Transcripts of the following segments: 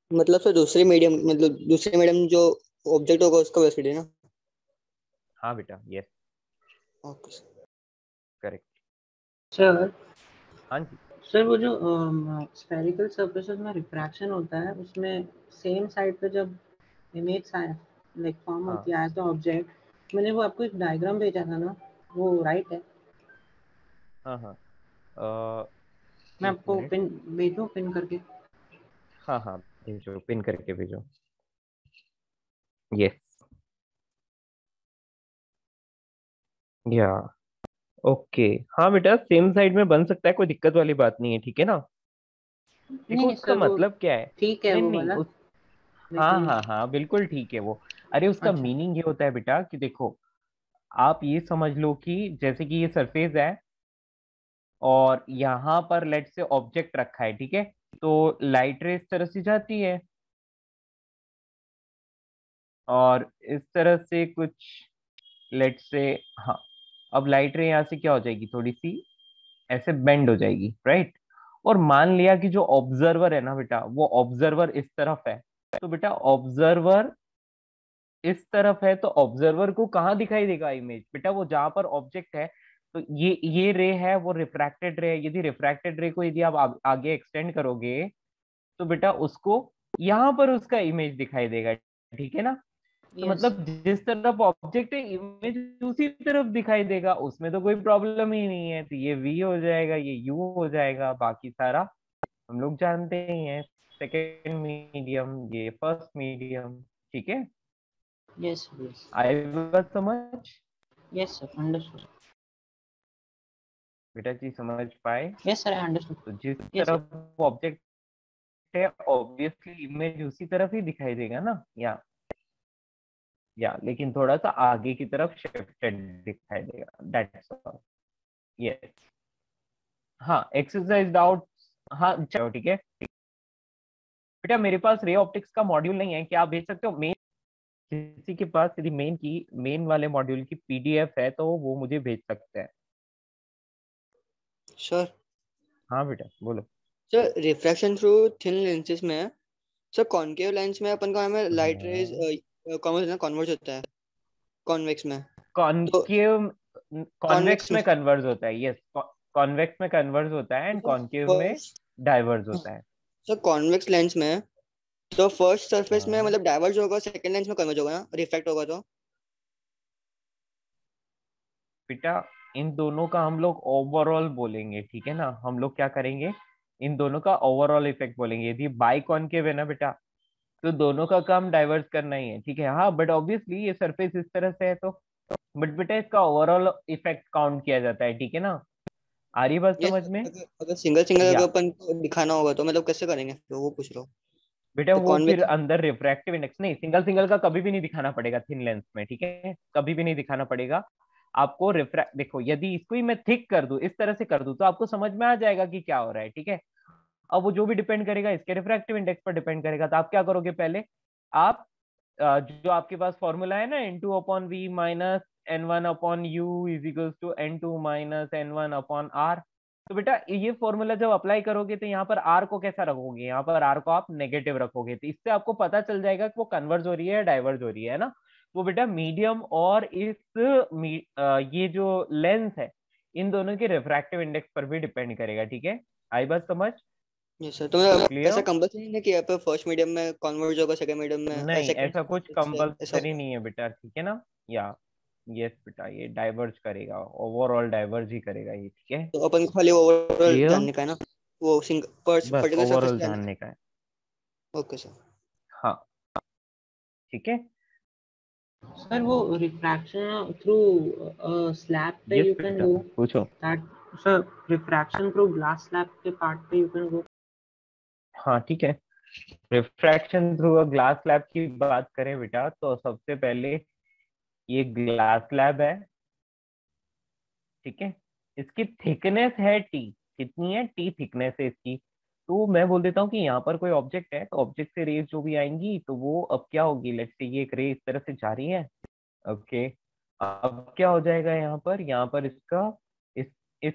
मतलब सर दूसरे मीडियम, मतलब दूसरे मीडियम जो ऑब्जेक्ट होगा उसका वेलोसिटी ना। हाँ बेटा, yes, okay sir. Correct. Sir हाँ जी। सर वो जो स्फेरिकल सरफेसेस में रिफ्रैक्शन होता है उसमें सेम साइड पे जब इमेज लाइक फॉर्म हाँ होती है तो ऑब्जेक्ट, मैंने वो आपको एक डायग्राम भेजा था ना, वो राइट है? हाँ हाँ। मैं एक आपको मिनट। पिन भेजूं, पिन करके? हाँ हाँ, भेजो, पिन करके भेजो। यस, या ओके। हाँ बेटा, सेम साइड में बन सकता है, कोई दिक्कत वाली बात नहीं है, ठीक है ना। नहीं देखो नहीं उसका सर, वो मतलब क्या है। ठीक है नहीं वो नहीं वाला, उस हाँ लेकिन हाँ हाँ, बिल्कुल ठीक है वो। अरे उसका अच्छा। मीनिंग ये होता है बेटा कि देखो, आप ये समझ लो कि जैसे कि ये सरफेस है और यहाँ पर लेट से ऑब्जेक्ट रखा है, ठीक है। तो लाइट रे इस तरह से जाती है और इस तरह से कुछ, लेट से, हाँ, अब लाइट रे यहाँ से क्या हो जाएगी, थोड़ी सी ऐसे बेंड हो जाएगी, राइट। और मान लिया कि जो ऑब्जर्वर है ना बेटा, वो ऑब्जर्वर इस तरफ है, तो बेटा ऑब्जर्वर इस तरफ है, तो ऑब्जर्वर को कहाँ दिखाई देगा इमेज, बेटा वो जहां पर ऑब्जेक्ट है। तो ये रे है, वो रिफ्रैक्टेड रे है। यदि रिफ्रैक्टेड रे को यदि आप आगे एक्सटेंड करोगे तो बेटा उसको यहाँ पर उसका इमेज दिखाई देगा, ठीक है ना। तो यस। मतलब जिस तरफ ऑब्जेक्ट है, इमेज उसी तरफ दिखाई देगा, उसमें तो कोई प्रॉब्लम ही नहीं है। तो ये वी हो जाएगा, ये यू हो जाएगा, बाकी सारा हम लोग जानते ही हैं। सेकेंड मीडियम, ये फर्स्ट मीडियम, ठीक है। Yes yes. आई बात समझ? Yes sir, understood. बेटा जी समझ पाए? Yes sir, I understood. तो जिस यस तरफ ऑब्जेक्ट है, ऑब्वियसली इमेज उसी तरफ ही दिखाई देगा ना। या लेकिन थोड़ा सा आगे की तरफ शिफ्टेड दिखाई देगा, दैट्स ऑल। यस। हाँ, एक्सरसाइज डाउट। हाँ चलो ठीक है बेटा, मेरे पास रे ऑप्टिक्स का मॉड्यूल नहीं है, क्या आप भेज सकते हो मेन? किसी के पास यदि मेन वाले मॉड्यूल की पीडीएफ है तो वो मुझे भेज सकते हैं। सर हाँ बेटा बोलो। Sir refraction through thin lenses में है। सर कॉनकेव लेंस में अपन का हमें लाइट रेज हाँ, कन्वर्ज होता है कॉन्वेक्स में। तो कॉनकेव कॉन्वेक्स कॉन्वेक्स में में कन्वर्ज होता है, यस। कॉन्वेक्स में कन्वर्ज होता है एंड कॉनकेव में फर्स्ट, डाइवर्ज होता है। सर कॉन्वेक्स लेंस में है, तो फर्स्ट सरफेस में हाँ मतलब डाइवर्ज होगा, सेकंड लेंस में कन्वर्ज होगा ना, रिफ्रैक्ट होगा तो। बेटा, इन दोनों का हम लोग ओवरऑल बोलेंगे, ठीक है ना। हम लोग क्या करेंगे, इन दोनों का ओवरऑल इफेक्ट बोलेंगे। यदि बाई कॉनकेव है ना बेटा, तो दोनों का काम डाइवर्ज करना ही है, ठीक है। हाँ बट ऑब्वियसली ये सरफेस इस तरह से है तो, बट बेटा इसका ओवरऑल इफेक्ट काउंट किया जाता है, ठीक है ना। आ रही बात ये समझ में? अगर अगर सिंगल सिंगल या अगर अपन को दिखाना होगा तो मतलब कैसे करेंगे, तो वो पूछ रहा हूँ। बेटा तो वो फिर कॉन्वेक्स। अंदर रिफ्रैक्टिव इंडेक्स नहीं, सिंगल सिंगल का कभी भी नहीं दिखाना पड़ेगा थिन लेंस में, ठीक है, कभी भी नहीं दिखाना पड़ेगा आपको। रिफ्रैक्ट देखो, यदि इसको ही मैं थिक कर दूं, इस तरह से कर दूं, तो आपको समझ में आ जाएगा कि क्या हो रहा है, ठीक है। अब वो जो भी डिपेंड करेगा इसके रिफ्रैक्टिव इंडेक्स पर डिपेंड करेगा। तो आप क्या करोगे, पहले आप जो आपके पास फॉर्मूला है ना, N2/V-N1/U=N2 - N1/R। तो बेटा ये फॉर्मूला जब अप्लाई करोगे तो यहाँ पर R को कैसा रखोगे, यहाँ पर R को आप नेगेटिव रखोगे, तो इससे आपको पता चल जाएगा कि वो कन्वर्ज हो रही है या डाइवर्ज हो रही है ना। वो बेटा मीडियम और ये जो लेंस है, इन दोनों के रिफ्रैक्टिव इंडेक्स पर भी डिपेंड करेगा, ठीक है। आई बात समझ? यस सर, तो मतलब ऐसा क्लियर? कंपल्सरी नहीं है कि यहाँ पे फर्स्ट मीडियम में कन्वर्ज होगा, सेकंड मीडियम में नहीं, सेकंड ऐसा कुछ से ऐसा कंपल्सरी होगा। नहीं है बेटा, ठीक है ना। या यस बेटा, ये डाइवर्ज करेगा, ओवरऑल डाइवर्ज ही करेगा ये, ठीक है। तो अपन को खाली ओवरऑल क्लियर? जानने का है ना, वो सिंग बस पर्टिकुलर सरफेस ओवरऑल पे जानने जानने का है। का। Okay sir. हाँ, ठीक है। सर वो रिफ्रैक्शन थ्रू स्लैब पे यस यू कैन बेटा, गो पूछो। That, sir refraction through glass slab के पार्ट पे यू कैन गो। हाँ ठीक है, refraction through a glass slab की बात करें बेटा, तो सबसे पहले ये ग्लास स्लैब है, ठीक है। इसकी थिकनेस है टी। कितनी है? टी थिकनेस है इसकी। तो मैं बोल देता हूँ कि यहाँ पर कोई ऑब्जेक्ट है, तो ऑब्जेक्ट से रेज जो भी आएंगी तो वो अब क्या होगी, लेट्स से ये एक रे इस तरह से जा रही है, ओके। अब क्या हो जाएगा यहाँ पर इसका इस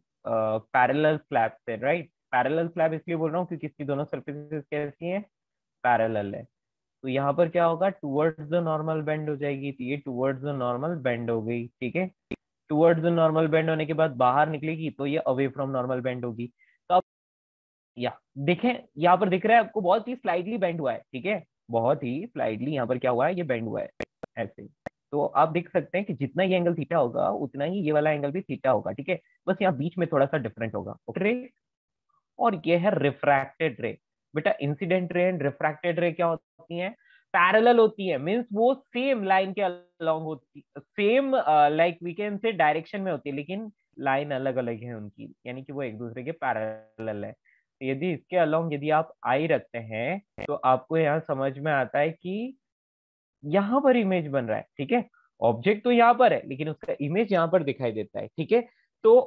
पैरेलल स्लैब से, राइट। पैरेलल स्लैब इसलिए बोल रहा हूँ क्योंकि इसकी दोनों सर्फेसेस कैसी हैं, पैरेलल है, तो यहाँ पर क्या होगा, टुवर्ड्स द नॉर्मल बेंड हो जाएगी, तो ये टुवर्ड्स द नॉर्मल बेंड हो गई, ठीक है। टुवर्ड्स द नॉर्मल बेंड होने के बाद बाहर निकलेगी तो ये अवे फ्रॉम नॉर्मल बेंड होगी। तो अब या देखें, यहाँ पर दिख रहा है आपको बहुत ही स्लाइडली बेंड हुआ है, ठीक है, बहुत ही स्लाइडली यहाँ पर क्या हुआ है, ये बेंड हुआ है ऐसे। तो आप देख सकते हैं कि जितना ये एंगल थीटा होगा उतना ही ये वाला एंगल भी थीटा होगा, ठीक है, बस यहाँ बीच में थोड़ा सा डिफरेंट होगा, ओके। और ये है रिफ्रैक्टेड रे। बेटा इंसिडेंट रे एंड रिफ्रैक्टेड रे क्या होती हैं, पैरेलल होती है, मींस वो सेम लाइन के अलोंग होती, same like we can say direction में होती है, लेकिन लाइन अलग अलग है उनकी, यानी कि वो एक दूसरे के पैरेलल है। तो यदि इसके अलोंग यदि आप आई रखते हैं तो आपको यहाँ समझ में आता है कि यहाँ पर इमेज बन रहा है, ठीक है, ऑब्जेक्ट तो यहाँ पर है लेकिन उसका इमेज यहाँ पर दिखाई देता है, ठीक है। तो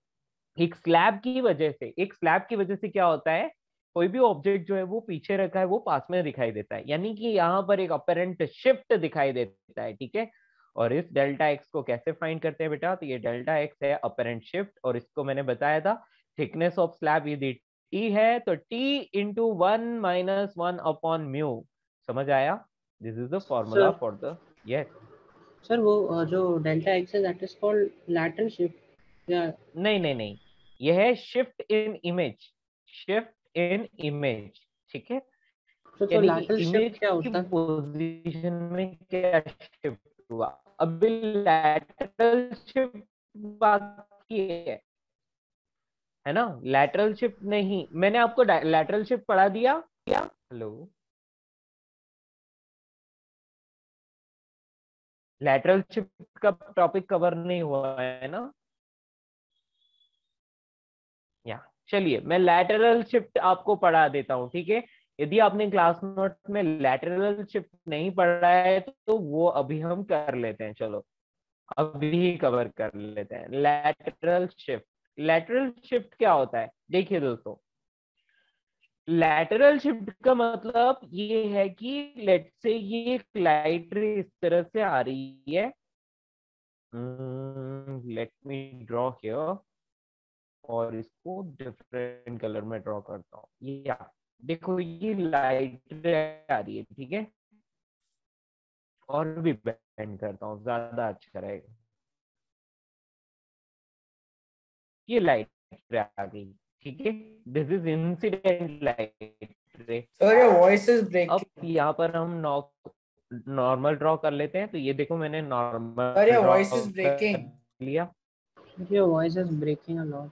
एक स्लैब की वजह से क्या होता है, कोई भी ऑब्जेक्ट जो है वो पीछे रखा है वो पास में दिखाई देता है, यानी कि यहाँ पर एक अपरेंट शिफ्ट दिखाई देता है, ठीक है। और इस डेल्टा एक्स को कैसे फाइंड करते हैं बेटा, तो ये डेल्टा एक्स है अपरेंट शिफ्ट, और इसको मैंने बताया था थिकनेस ऑफ स्लैब यदि टी है तो टी इंटू 1 - 1/म्यू, समझ आया, this is the formula sir for the, yes. Sir वो जो डेल्टा एक्स है that is called lateral shift या? नहीं नहीं नहीं, यह है shift in image, shift in image, ठीक है, तो यानी कि लैटरल इमेज शिफ्ट क्या की होता है? पोजीशन में क्या शिफ्ट हुआ। अभी लैटरल शिफ्ट बाकी है ना, लैटरल शिफ्ट नहीं, मैंने आपको लैटरल शिफ्ट पढ़ा दिया क्या, हेलो, लैटरल शिफ्ट का टॉपिक कवर नहीं हुआ है ना, या चलिए मैं लैटरल शिफ्ट आपको पढ़ा देता हूँ, ठीक है। यदि आपने क्लास नोट में लैटरल शिफ्ट नहीं पढ़ा है तो वो अभी हम कर लेते हैं, चलो अभी ही कवर कर लेते हैं लैटरल शिफ्ट। लैटरल शिफ्ट क्या होता है, देखिए दोस्तों, लैटरल शिफ्ट का मतलब ये है कि लेट से ये लाइट रे इस तरह से आ रही है, लेट मी ड्रॉ हियर, और इसको डिफरेंट कलर में ड्रॉ करता हूँ, ये देखो ये लाइट आ रही है, ठीक है, और भी बेंड करता हूँ ज्यादा अच्छा रहेगा, ये लाइट आ गई, ठीक है, this is incident light ray. Sir, your voice is अब breaking. यहाँ पर हम नॉर्मल ड्रॉ कर लेते हैं, तो ये देखो मैंने Sir, normal your draw voice is कर breaking. लिया, Your voice is breaking a lot.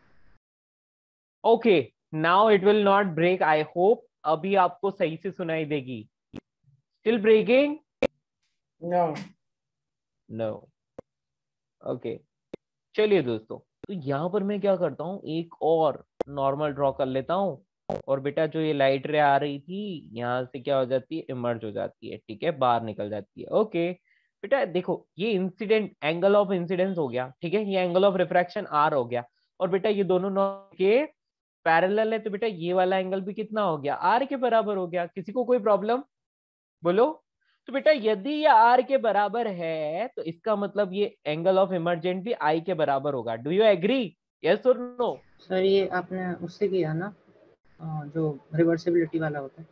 Okay, now it will not break, I hope अभी आपको सही से सुनाई देगी। Still breaking? No. No, okay, चलिए दोस्तों, तो यहाँ पर मैं क्या करता हूँ, एक और नॉर्मल ड्रॉ कर लेता हूँ, और बेटा जो ये लाइट रे आ रही थी यहाँ से क्या हो जाती है, इमर्ज हो जाती है, ठीक है, बाहर निकल जाती है, ओके। बेटा देखो ये इंसिडेंट एंगल ऑफ इंसिडेंस हो गया, ठीक है, ये एंगल ऑफ रिफ्रैक्शन आर हो गया, और बेटा ये दोनों के पैरेलल है, तो बेटा ये वाला एंगल भी कितना हो गया, आर के बराबर हो गया। किसी को कोई प्रॉब्लम, बोलो। तो बेटा यदि ये आर के बराबर है तो इसका मतलब ये एंगल ऑफ इमर्जेंट भी आई के बराबर होगा, डू यू एग्री, यस और नो? सर ये आपने उससे किया ना, जो रिवर्सिबिलिटी वाला होता है।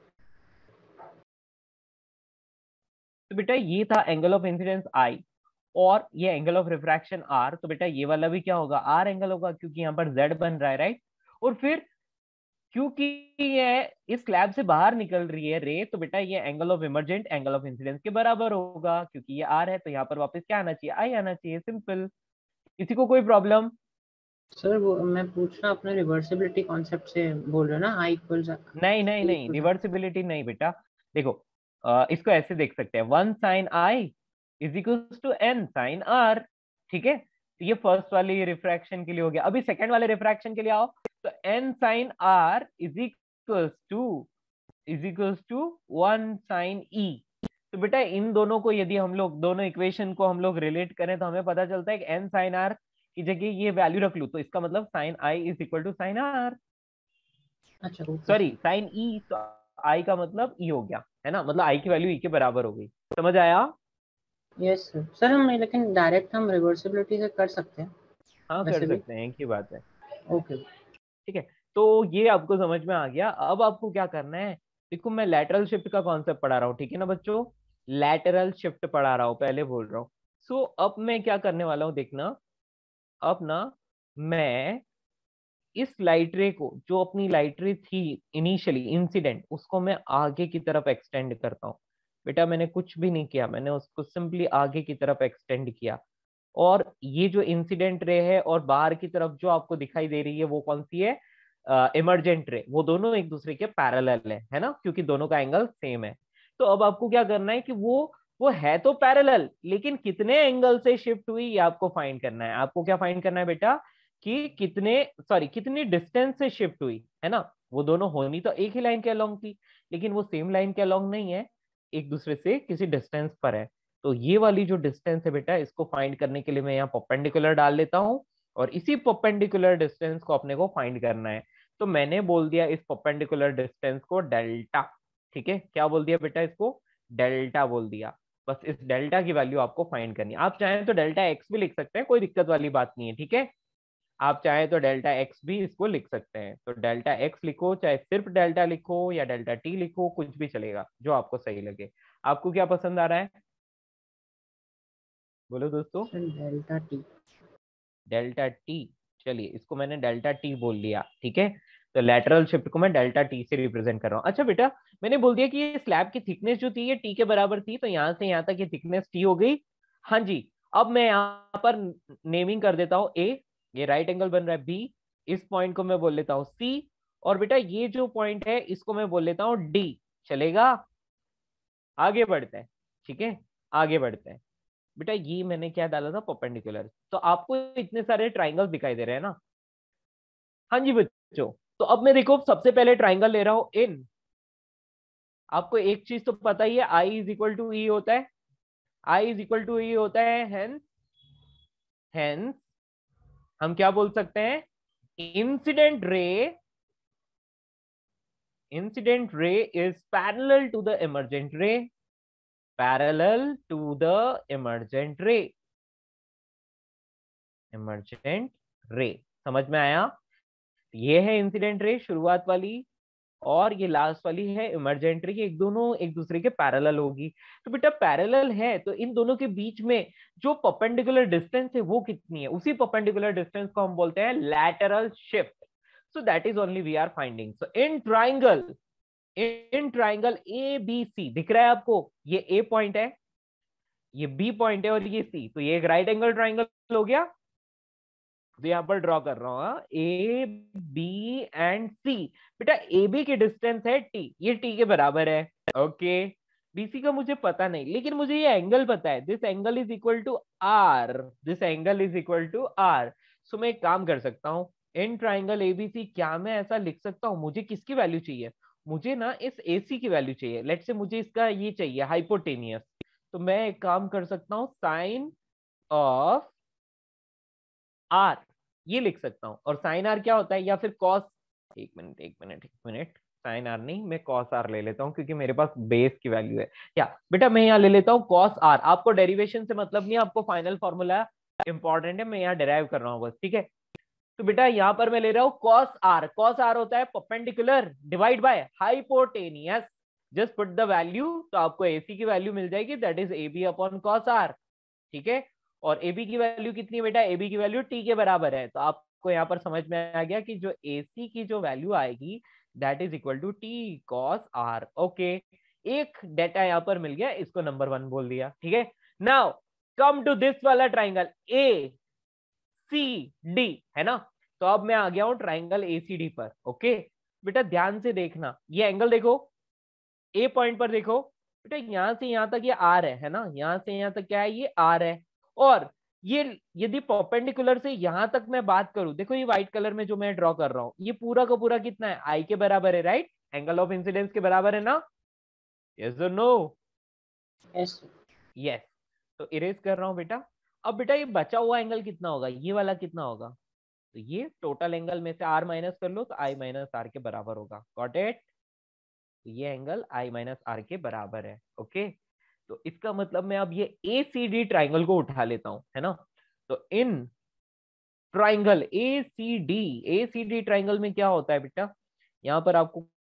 तो बेटा ये था एंगल ऑफ इंसिडेंस आई, और ये एंगल ऑफ रिफ्रैक्शन आर, तो बेटा ये वाला भी क्या होगा, आर एंगल होगा, क्योंकि यहाँ पर जेड बन रहा है, राइट। और फिर क्योंकि ये इस स्लैब से बाहर निकल रही है रे, तो बेटा ये angle of emergent angle of incidence के बराबर होगा, क्योंकि ये आर है, तो यहाँ पर वापस क्या आना चाहिए, आई आना चाहिए, सिंपल। किसी को कोई प्रॉब्लम? सर वो मैं पूछ रहा अपने रिवर्सिबिलिटी कॉन्सेप्ट से बोल रहे हो ना, आई इक्वल्स नहीं नहीं नहीं, रिवर्सिबिलिटी नहीं बेटा, देखो इसको ऐसे देख सकते हैं, 1 sin i is equals to n sin r, ठीक है, तो ये फर्स्ट वाले रिफ्रैक्शन के लिए हो गया। अभी सेकंड वाले रिफ्रैक्शन के लिए आओ, तो n sin r is equals to 1 sin e। तो बेटा इन दोनों को यदि हम लोग दोनों इक्वेशन को हम लोग रिलेट करें तो हमें पता चलता है कि n sin r की जगह ये वैल्यू रख लूं तो इसका मतलब sin i is equal to sin r, अच्छा सॉरी साइन ई, तो आई का मतलब ई हो गया, है ना, मतलब आई की वैल्यू ई के बराबर हो गई, समझ आया? Yes sir. सर हम लेकिन डायरेक्ट हम रिवर्सिबिलिटी से कर सकते हैं हाँ कर वैसे भी? सकते हैं, एक ही बात है, ओके। ठीक है। तो ये आपको समझ में आ गया, अब आपको क्या करना है, देखो मैं लैटरल शिफ्ट का कॉन्सेप्ट पढ़ा रहा हूँ, ठीक है ना बच्चों, लैटरल शिफ्ट पढ़ा रहा हूँ, पहले बोल रहा हूँ। सो अब मैं क्या करने वाला हूँ देखना, अब ना मैं इस लाइट रे को, जो अपनी लाइट रे थी इनिशियली इंसिडेंट, उसको मैं आगे की तरफ एक्सटेंड करता हूँ। बेटा मैंने कुछ भी नहीं किया, मैंने उसको सिंपली आगे की तरफ एक्सटेंड किया। और ये जो इंसिडेंट रे है और बाहर की तरफ जो आपको दिखाई दे रही है वो कौन सी है, इमरजेंट रे, वो दोनों एक दूसरे के पैरेलल है ना, क्योंकि दोनों का एंगल सेम है। तो अब आपको क्या करना है कि वो है तो पैरेलल, लेकिन कितने एंगल से शिफ्ट हुई ये आपको फाइंड करना है। आपको क्या फाइंड करना है बेटा कि कितनी डिस्टेंस से शिफ्ट हुई, है ना। वो दोनों होनी तो एक ही लाइन के अलोंग थी, लेकिन वो सेम लाइन के अलोंग नहीं है, एक दूसरे से किसी डिस्टेंस पर है। तो ये वाली जो डिस्टेंस है बेटा, इसको फाइंड करने के लिए मैं यहाँ परपेंडिकुलर डाल लेता हूँ, और इसी परपेंडिकुलर डिस्टेंस को अपने को फाइंड करना है। तो मैंने बोल दिया इस परपेंडिकुलर डिस्टेंस को डेल्टा, ठीक है। क्या बोल दिया बेटा, इसको डेल्टा बोल दिया। बस इस डेल्टा की वैल्यू आपको फाइंड करनी है। आप चाहें तो डेल्टा एक्स भी लिख सकते हैं, कोई दिक्कत वाली बात नहीं है, ठीक है। आप चाहें तो डेल्टा एक्स भी इसको लिख सकते हैं, तो डेल्टा एक्स लिखो, चाहे सिर्फ डेल्टा लिखो या डेल्टा टी लिखो, कुछ भी चलेगा, जो आपको सही लगे। आपको क्या पसंद आ रहा है, बोलो दोस्तों। Delta T. डेल्टा टी, चलिए इसको मैंने डेल्टा टी बोल लिया, ठीक है। तो लैटरल शिफ्ट को मैं डेल्टा टी से रिप्रेजेंट कर रहा हूँ। अच्छा बेटा, मैंने बोल दिया कि ये स्लैब की थिकनेस जो थी ये टी के बराबर थी, तो यहाँ से यहाँ तक ये थिकनेस टी हो गई। हाँ जी। अब मैं यहाँ पर नेमिंग कर देता हूँ ए, ये राइट एंगल बन रहा है बी, इस पॉइंट को मैं बोल लेता हूँ सी, और बेटा ये जो पॉइंट है इसको मैं बोल लेता हूँ डी। चलेगा, आगे बढ़ते हैं, ठीक है, आगे बढ़ते हैं। बेटा ये मैंने क्या डाला था, परपेंडिकुलर। तो आपको इतने सारे ट्राइंगल दिखाई दे रहे हैं ना। हाँ जी बच्चों, तो अब मैं देखो सबसे पहले ट्राइंगल ले रहा हूं इन। आपको एक चीज तो पता ही है, I is equal to E होता है, I is equal to E होता है, हेंस हेंस हम क्या बोल सकते हैं, incident ray, incident ray is parallel to the emergent ray, parallel to the emergent ray, emergent ray. समझ में आया। ये है इंसिडेंट रे शुरुआत वाली, और ये लास्ट वाली है इमरजेंट रे, एक दोनों एक दूसरे के पैरेलल होगी। तो बेटा पैरेलल है तो इन दोनों के बीच में जो परपेंडिकुलर डिस्टेंस है वो कितनी है, उसी परपेंडिकुलर डिस्टेंस को हम बोलते हैं lateral shift. So that is only we are finding. So in triangle A B C, दिख रहा है आपको, ये ए पॉइंट है, ये बी पॉइंट है, और ये सी, तो ये एक राइट एंगल ट्राइंगल हो गया। तो यहाँ पर ड्रॉ कर रहा हूँ ए बी एंड सी। बेटा ए बी की डिस्टेंस है टी, ये टी के बराबर है, ओके। बीसी का मुझे पता नहीं, लेकिन मुझे ये एंगल पता है, this angle is equal to R, this angle is equal to R. So मैं एक काम कर सकता हूँ, इन ट्राइंगल एबीसी क्या मैं ऐसा लिख सकता हूँ, मुझे किसकी वैल्यू चाहिए, मुझे ना इस एसी की वैल्यू चाहिए। लेट्स से मुझे इसका ये चाहिए हाइपोटेनियस, तो मैं एक काम कर सकता हूँ, साइन ऑफ आर ये लिख सकता हूं। और साइन आर क्या होता है, या फिर कॉस, एक मिनट, साइन आर नहीं, मैं कॉस आर ले लेता हूं, क्योंकि मेरे पास बेस की वैल्यू है। या बेटा मैं यहाँ ले लेता हूँ कॉस आर। आपको डेरिवेशन से मतलब नहीं, आपको फाइनल फॉर्मूला इंपॉर्टेंट है, मैं यहाँ डिराइव कर रहा हूँ बस, ठीक है। तो बेटा यहाँ पर मैं ले रहा हूँ कॉस आर, कॉस आर होता है perpendicular divide by hypotenuse, just put the value, तो आपको एसी की वैल्यू मिल जाएगी, that is A B upon cos R, ठीक है। और ए बी की वैल्यू कितनी है बेटा, ए बी की वैल्यू टी के बराबर है, तो आपको यहाँ पर समझ में आ गया कि जो ए सी की जो वैल्यू आएगी that is equal to T cos R, okay. एक डेटा यहाँ पर मिल गया, इसको नंबर 1 बोल दिया, ठीक है। नाउ कम टू दिस वाला ट्राइंगल ए सी डी, है ना। तो अब मैं आ गया हूं ट्राइंगल ए सी डी पर, ओके। बेटा ध्यान से देखना, ये एंगल देखो, ए पॉइंट पर देखो बेटा, यहां से यहां तक ये आर है ना, यहां से यहां तक क्या है, ये आर है। और ये यदि परपेंडिकुलर से यहां तक मैं बात करूं, देखो ये व्हाइट कलर में जो मैं ड्रॉ कर रहा हूं, ये पूरा का पूरा कितना है, आई के बराबर है, राइट, एंगल ऑफ इंसिडेंस के बराबर है ना, यस और नो, यस। यस। तो इरेज कर रहा हूं बेटा। अब बेटा ये बचा हुआ एंगल कितना होगा, ये वाला कितना होगा, तो ये टोटल एंगल में से आर माइनस कर लो, तो आई माइनस आर के बराबर होगा, गॉट इट। तो ये एंगल आई माइनस आर के बराबर है, ओके। तो इसका मतलब मैं अब ये ए सी डी ट्राइंगल को उठा लेता हूं, है ना। तो in triangle A C D triangle में क्या होता है बेटा, यहाँ पर आपको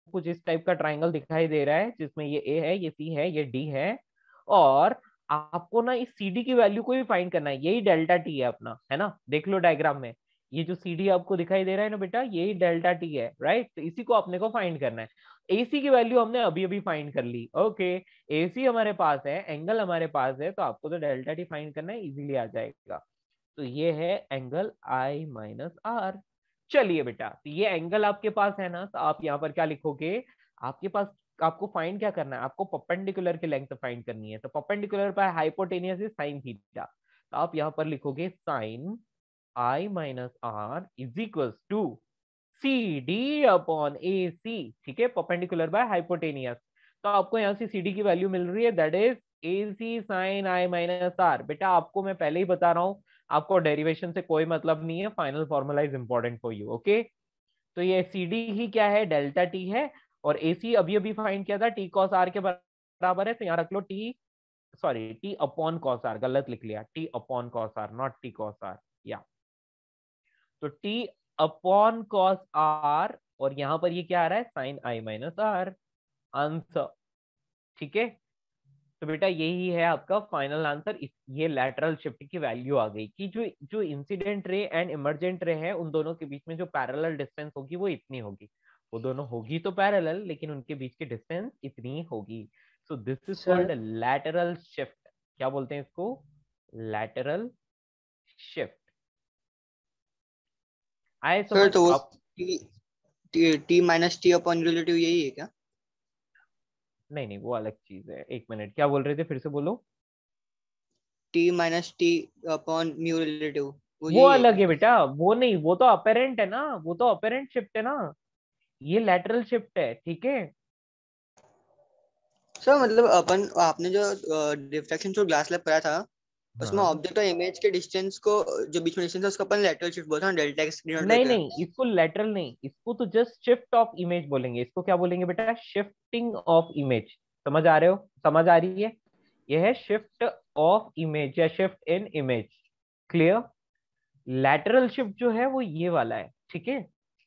कुछ इस टाइप का ट्राइंगल दिखाई दे रहा है जिसमें ये ए है, ये सी है, ये डी है, और आपको ना इस सी डी की वैल्यू को भी फाइंड करना है। यही डेल्टा टी है अपना, है ना, देख लो डायग्राम में, ये जो सी डी आपको दिखाई दे रहा है ना बेटा, यही डेल्टा टी है, राइट। तो इसी को अपने को फाइंड करना है। एसी की वैल्यू हमने अभी अभी फाइंड कर ली, ओके। एसी हमारे पास है, एंगल हमारे पास है, तो आपको तो डेल्टा टी फाइंड करना है, इजीली आ जाएगा। तो ये है एंगल आई माइनस आर। चलिए बेटा, तो ये एंगल आपके पास है ना, तो आप यहाँ पर क्या लिखोगे, आपके पास आपको फाइंड क्या करना है, आपको परपेंडिकुलर की लेंथ फाइंड करनी है। तो perpendicular by hypotenuse is sine theta, तो आप यहाँ पर लिखोगे sine I minus R is equals to C D upon A C, ठीक है, परपेंडिकुलर बाय हाइपोटेनियस। तो आपको यहाँ से सी डी की वैल्यू मिल रही है, that is A C sine I minus R. बेटा आपको मैं पहले ही बता रहा हूँ, आपको डेरिवेशन से कोई मतलब नहीं है, final formula is important for you, okay. तो ये सी डी ही क्या है, डेल्टा टी है, और ए सी अभी अभी फाइंड किया था, टी कॉस आर के बराबर है, तो यहाँ रख लो T, sorry T upon cos R, गलत लिख लिया, T upon cos R, not T cos R, या तो टी अपॉन कॉस आर, और यहाँ पर ये क्या आ रहा है, sine I minus R, answer, ठीक है। तो बेटा यही है आपका फाइनल आंसर। ये लैटरल शिफ्ट की वैल्यू आ गई कि जो जो इंसिडेंट रे एंड इमर्जेंट रे है, उन दोनों के बीच में जो पैरेलल डिस्टेंस होगी वो इतनी होगी। वो दोनों होगी तो पैरेलल, लेकिन उनके बीच की डिस्टेंस इतनी होगी। So this is called sir lateral shift. क्या बोलते हैं इसको, लैटरल शिफ्ट। आए सर समझ तो वो आप? T minus T upon relative यही है क्या? नहीं नहीं, वो अलग चीज है। एक मिनट, क्या बोल रहे थे, फिर से बोलो। T minus T upon mu relative वो वो यही है अलग क्या? है बेटा, वो नहीं, वो तो अपेरेंट है ना, वो तो अपेरेंट शिफ्ट है ना, ये लैटरल शिफ्ट है, ठीक है। सर मतलब अपन आपने जो डिफ्रैक्शन थ्रू ग्लास स्लैब पढ़ा था, उसमें हाँ, ऑब्जेक्ट और इमेज के डिस्टेंस को, जो बीच में डिस्टेंस है उसको अपन लैटरल शिफ्ट बोलते हैं, डेल्टा एक्स डिनोट नहीं करते हैं। नहीं, इसको लेटरल नहीं, इसको तो जस्ट शिफ्ट ऑफ इमेज बोलेंगे। इसको क्या बोलेंगे बेटा, शिफ्टिंग ऑफ इमेज। समझ आ रहे हो, समझ आ रही है? यह है शिफ्ट ऑफ इमेज या shift in image, clear. Lateral shift जो है वो ये वाला है, ठीक है।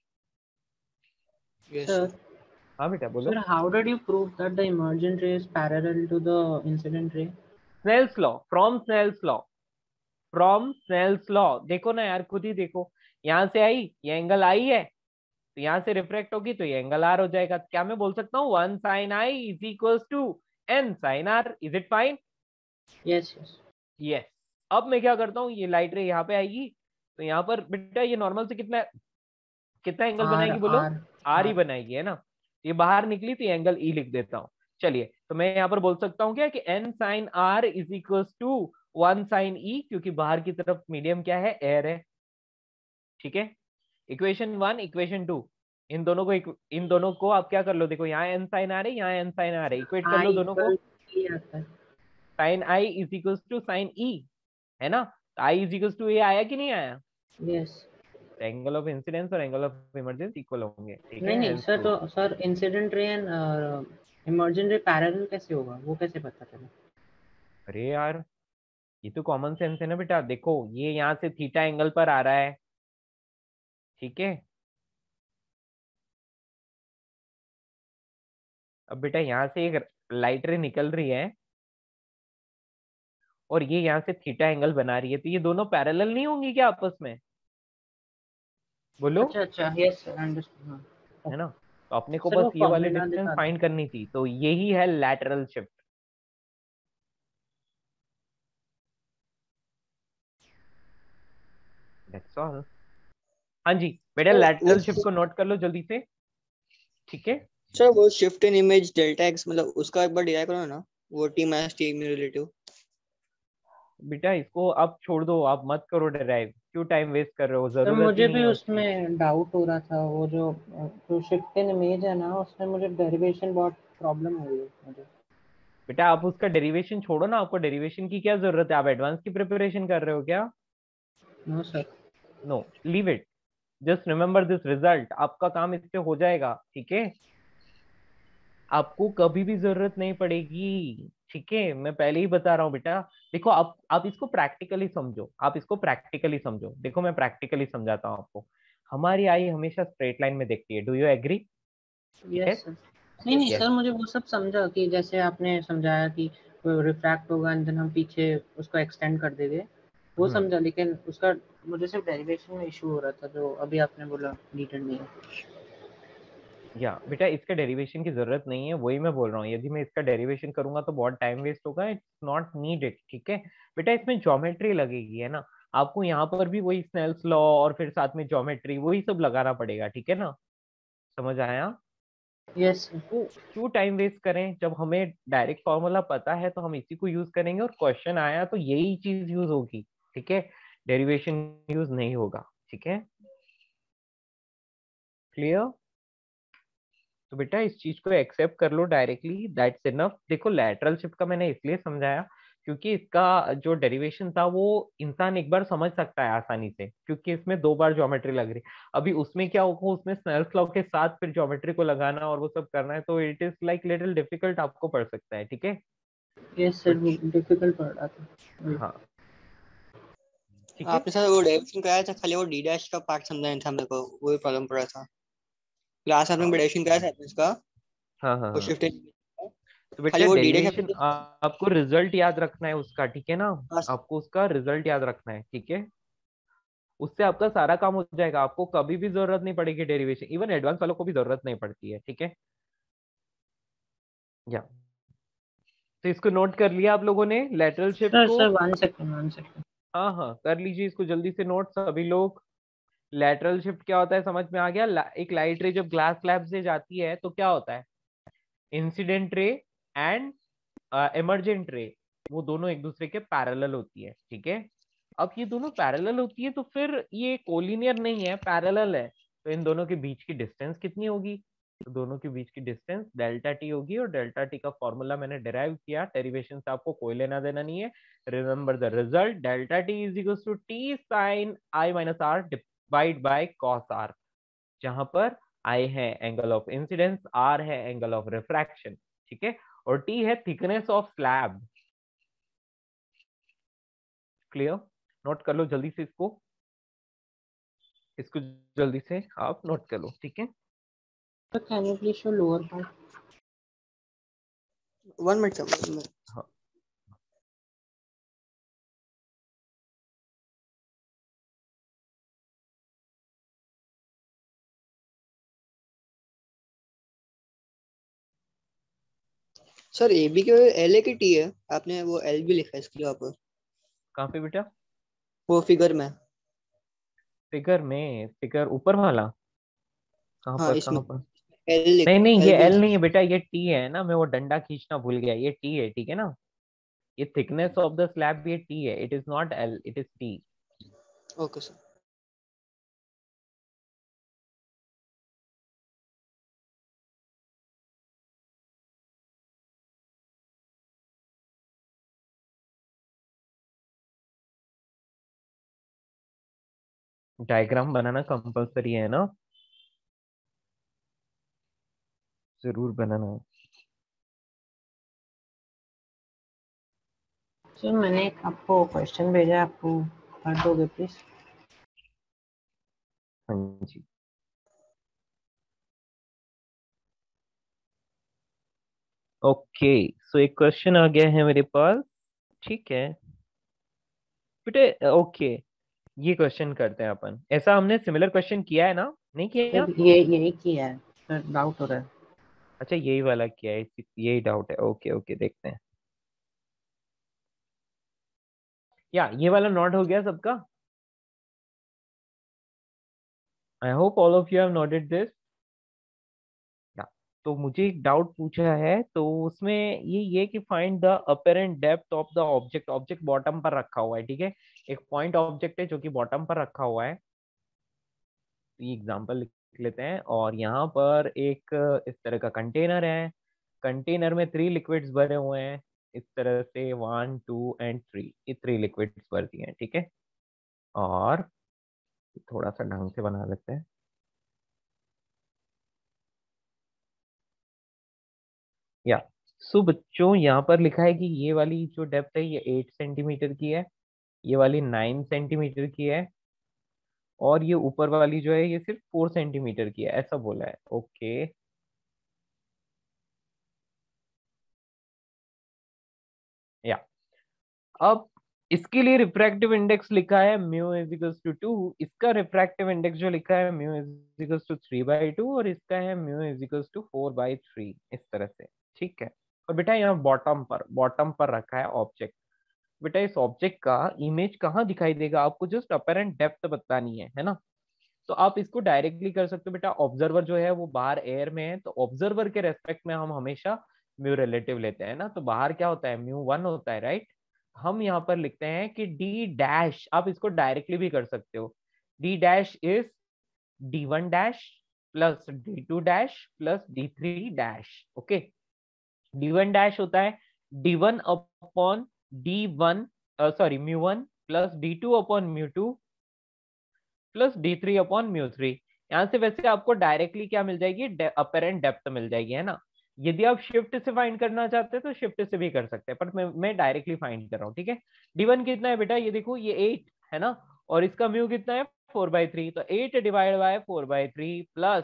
Yes sir sir. हाँ बेटा Sir, बोलो। how did you prove that the emergent ray is parallel to the incident ray? Snell's law, from Snell's law, from Snell's law. देखो ना यार, खुद ही देखो, यहाँ से आई, ये एंगल आई है, तो यहाँ से रिफ्रेक्ट होगी तो ये एंगल आर हो जाएगा। क्या मैं बोल सकता हूँ, one sine I is equals to N sine R, is it fine? Yes, yes. Yes. अब मैं क्या करता हूँ, ये लाइट रे यहाँ पे आएगी, तो यहाँ पर बेटा ये नॉर्मल से कितना कितना एंगल R, बनाएगी बोलो, R, आर ही R. बनाएगी, है ना। ये बाहर निकली तो ये एंगल ई लिख देता हूँ। चलिए, तो मैं यहाँ पर बोल सकता हूँ क्या कि N sine R is equals to one sine E, क्योंकि बाहर की तरफ मीडियम क्या है, एयर है, ठीक है। इक्वेशन वन, इक्वेशन टू, इन दोनों को आप क्या कर लो, देखो यहाँ एन साइन आ रहे, यहाँ एन साइन आ रहे, इक्वेट कर I लो दोनों को। equal E आता है. Sine I is equals to sine E, है ना। I is equals to A आया कि नहीं आया? Yes. एंगल ऑफ इंसिडेंस और एंगल ऑफ इमरजेंस इक्वल होंगे, ठीक है, नहीं हेंस सर, प्रूफ। तो sir incident ray and emergent ray parallel कैसे होगा, वो कैसे पता चला? अरे यार, ये तो कॉमन सेंस है ना बेटा। देखो ये यहाँ से थीटा एंगल पर आ रहा है, ठीक है। अब बेटा यहाँ से एक लाइट रे निकल रही है, और ये यहाँ से थीटा एंगल बना रही है, तो ये दोनों पैरेलल नहीं होंगी क्या आपस में, बोलो। अच्छा अच्छा, यस सर, अंडरस्टूड, हाँ. है ना, तो अपने को सर बस वो ये वाली फॉर्मूला डिस्टेंस दिखा दो. फाइंड करनी थी, तो यही है लैटरल शिफ्ट। That's all. हाँ जी बेटा, सर लैटरल शिफ्ट को नोट कर लो जल्दी से, ठीक है। सर वो shift in image delta X मतलब उसका एक बार डिराइव करो ना, वो T minus T mu relative. बेटा इसको आप छोड़ दो, आप मत करो डिराइव, क्यों टाइम वेस्ट कर रहे हो, सर जरूरत ही मुझे नहीं भी है उसकी। उसमें डाउट हो रहा था, वो जो जो शिफ्ट इन इमेज है ना, उसमें मुझे डेरिवेशन बहुत प्रॉब्लम हो रही है मुझे. बेटा आप उसका डेरिवेशन छोड़ो ना, आपको डेरिवेशन की क्या जरूरत है, आप एडवांस की प्रिपरेशन कर रहे हो क्या? No sir. No, leave it, just remember this result, आपका काम इससे हो जाएगा, ठीक है। आपको कभी भी जरूरत नहीं पड़ेगी, ठीक है, मैं पहले ही बता रहा हूँ बेटा। देखो आप इसको प्रैक्टिकली समझो, आप इसको प्रैक्टिकली समझो। देखो मैं प्रैक्टिकली समझाता हूँ आपको। हमारी आई हमेशा स्ट्रेट लाइन में देखती है, do you agree? Yes sir. नहीं नहीं Yes. सर, मुझे वो सब समझा कि जैसे आपने समझाया कि रिफ्रैक्ट होगा एंड देन हम पीछे उसको एक्सटेंड कर देंगे, वो समझा, लेकिन उसका मुझे सिर्फ डेरिवेशन में इशू हो रहा था जो अभी आपने बोला नीडेड नहीं है। या बेटा इसका डेरिवेशन की जरूरत नहीं है, वही मैं बोल रहा हूँ। यदि मैं इसका डेरिवेशन करूंगा तो बहुत टाइम वेस्ट होगा, इट्स नॉट नीडेड। ठीक है बेटा, इसमें ज्योमेट्री लगेगी है ना, आपको यहाँ पर भी वही स्नेल्स लॉ और फिर साथ में ज्योमेट्री वही सब लगाना पड़ेगा। ठीक है ना, समझ आया? Yes sir. तो क्यों टाइम वेस्ट करें, जब हमें डायरेक्ट फॉर्मूला पता है तो हम इसी को यूज करेंगे, और क्वेश्चन आया तो यही चीज यूज होगी। ठीक है, डेरिवेशन यूज नहीं होगा। ठीक है, क्लियर? तो बेटा इस चीज को एक्सेप्ट कर लो डायरेक्टली, दैट्स इनफ। देखो लैटरल शिफ्ट का मैंने इसलिए समझाया क्योंकि इसका जो डेरिवेशन था वो इंसान एक बार समझ सकता है आसानी से, क्योंकि इसमें 2 बार ज्योमेट्री लग रही। अभी उसमें क्या होगा, उसमें स्नेल्स लॉ के साथ फिर ज्योमेट्री को लगाना और वो सब करना है, तो it is like little difficult, आपको पड़ सकता है। ठीक है, यस सर, वो डिफिकल्ट पड़ रहा था। हाँ ठीक है। आपने सर वो डेरिवेशन कराया था, खाली वो डी डैश का पार्ट समझाना था मेरे को, वही प्रॉब्लम पड़ रहा था। क्लास आपने हाँ डेरिवेशन कराया था आपने इसका, हाँ हाँ वो हाँ। शिफ्ट तो खाली बेटा वो डी डैश डेरिवेशन आपको रिजल्ट याद रखना है उसका। ठीक है ना, हाँ आपको उसका रिजल्ट याद रखना है। ठीक है, उससे आपका सारा काम हो जाएगा, आपको कभी भी जरूरत नहीं पड़ेगी डेरिवेशन, इवन एडवांस वालों को भी जरूरत नहीं पड़ती है। ठीक है, या तो इसको नोट कर लिया आप लोगों ने लेटरल शिफ्ट सर को? Sir 1 second. हाँ हाँ कर लीजिए इसको जल्दी से नोट सभी लोग। लेटरल शिफ्ट क्या होता है समझ में आ गया? एक लाइट रे जब ग्लास स्लैब से जाती है तो क्या होता है, इंसिडेंट रे एंड इमर्जेंट रे, वो दोनों एक दूसरे के पैरेलल होती है। ठीक है, अब ये दोनों पैरेलल होती है तो फिर ये कोलिनियर नहीं है, पैरेलल है, तो इन दोनों के बीच की डिस्टेंस कितनी होगी? तो दोनों के बीच की डिस्टेंस डेल्टा टी होगी, और डेल्टा टी का फॉर्मूला मैंने डिराइव किया, डेरिवेशन से आपको कोई लेना देना नहीं है। Remember the result, delta T is equal to T sine I minus R divide by cos R, जहां पर आई है एंगल ऑफ इंसिडेंस, आर है एंगल ऑफ रिफ्रैक्शन। ठीक है, और टी है thickness of slab. Clear? Note कर लो जल्दी से इसको जल्दी से आप नोट कर लो। ठीक है, sir can you please show lower part? 1 minute sir. हाँ सर ए बी के एल ए की टी है, आपने वो एल भी लिखा है इसके लिए ऊपर, कहाँ पे बेटा? वो फिगर में। फिगर में? फिगर ऊपर वाला? कहाँ हाँ पर इसमें कहाँ पर? एल नहीं नहीं, एल ये भी एल लिखा नहीं है बेटा, ये टी है ना, मैं वो डंडा खींचना भूल गया, ये टी है। ठीक है ना, ये थिकनेस ऑफ द स्लैब ये टी है, it is not L, it is T. है। Okay sir. डायग्राम बनाना कंपलसरी है ना, जरूर बनाना है। सर मैंने एक आपको क्वेश्चन भेजा है, आपको कर दोगे प्लीज? हाँ जी, ओके। सो एक क्वेश्चन आ गया है मेरे पास। ठीक है बेटे, ओके, ये क्वेश्चन करते हैं अपन, ऐसा हमने सिमिलर क्वेश्चन किया है ना, नहीं किया? सर ये यही किया है सर, डाउट हो रहा है। अच्छा यही वाला किया है, यही डाउट है। ओके ओके, देखते हैं। या ये वाला नोट हो गया सबका? I hope all of you have noted this. तो मुझे एक डाउट पूछा है, तो उसमें ये कि find the apparent depth of the object. Object bottom पर रखा हुआ है। ठीक है, एक पॉइंट ऑब्जेक्ट है जो कि बॉटम पर रखा हुआ है। तो ये एग्जांपल लिख लेते हैं, और यहाँ पर एक इस तरह का कंटेनर है, कंटेनर में 3 लिक्विड्स भरे हुए हैं, इस तरह से 1 2 एंड 3, ये 3 लिक्विड्स भर दिए हैं। ठीक है, और थोड़ा सा ढंग से बना लेते हैं। या सो बच्चों यहाँ पर लिखा है कि ये वाली जो डेप्थ है ये 8 सेंटीमीटर की है, ये वाली 9 सेंटीमीटर की है, और ये ऊपर वाली जो है ये सिर्फ 4 सेंटीमीटर की है, ऐसा बोला है। ओके, अब इसके लिए रिफ्रैक्टिव इंडेक्स लिखा है म्यू इज इक्वल्स टू 2, इसका रिफ्रैक्टिव इंडेक्स जो लिखा है म्यू इज इक्वल्स टू 3/2 और इसका है म्यू इज इक्वल्स टू 4/3, इस तरह से। ठीक है, और बेटा यहाँ बॉटम पर रखा है ऑब्जेक्ट। बेटा इस ऑब्जेक्ट का इमेज कहाँ दिखाई देगा, आपको जस्ट अपरेंट डेप्थ बतानी है ना। तो आप इसको डायरेक्टली कर सकते हो बेटा, ऑब्जर्वर जो है वो बाहर एयर में है, तो ऑब्जर्वर के रेस्पेक्ट में हम हमेशा म्यू रिलेटिव लेते हैं ना, तो बाहर क्या होता है म्यू 1 होता है, राइट। हम यहाँ पर लिखते हैं कि डी डैश, आप इसको डायरेक्टली भी कर सकते हो, D dash is d1 dash plus d2 dash plus d3 dash. Okay, d1 dash होता है d1 upon d1 sorry mu 1 plus d2 upon mu 2 plus d3 upon mu 3। यहाँ से वैसे आपको डायरेक्टली क्या मिल जाएगी, अपरेंट डेप्थ मिल जाएगी, है ना। यदि आप शिफ्ट से फाइंड करना चाहते हैं तो शिफ्ट से भी कर सकते हैं, पर मैं डायरेक्टली फाइंड कर रहा हूँ। ठीक है, d1 कितना है बेटा, ये देखो ये 8 है ना, और इसका म्यू कितना है 4/3, तो 8 डिवाइड बाय 4/3 प्लस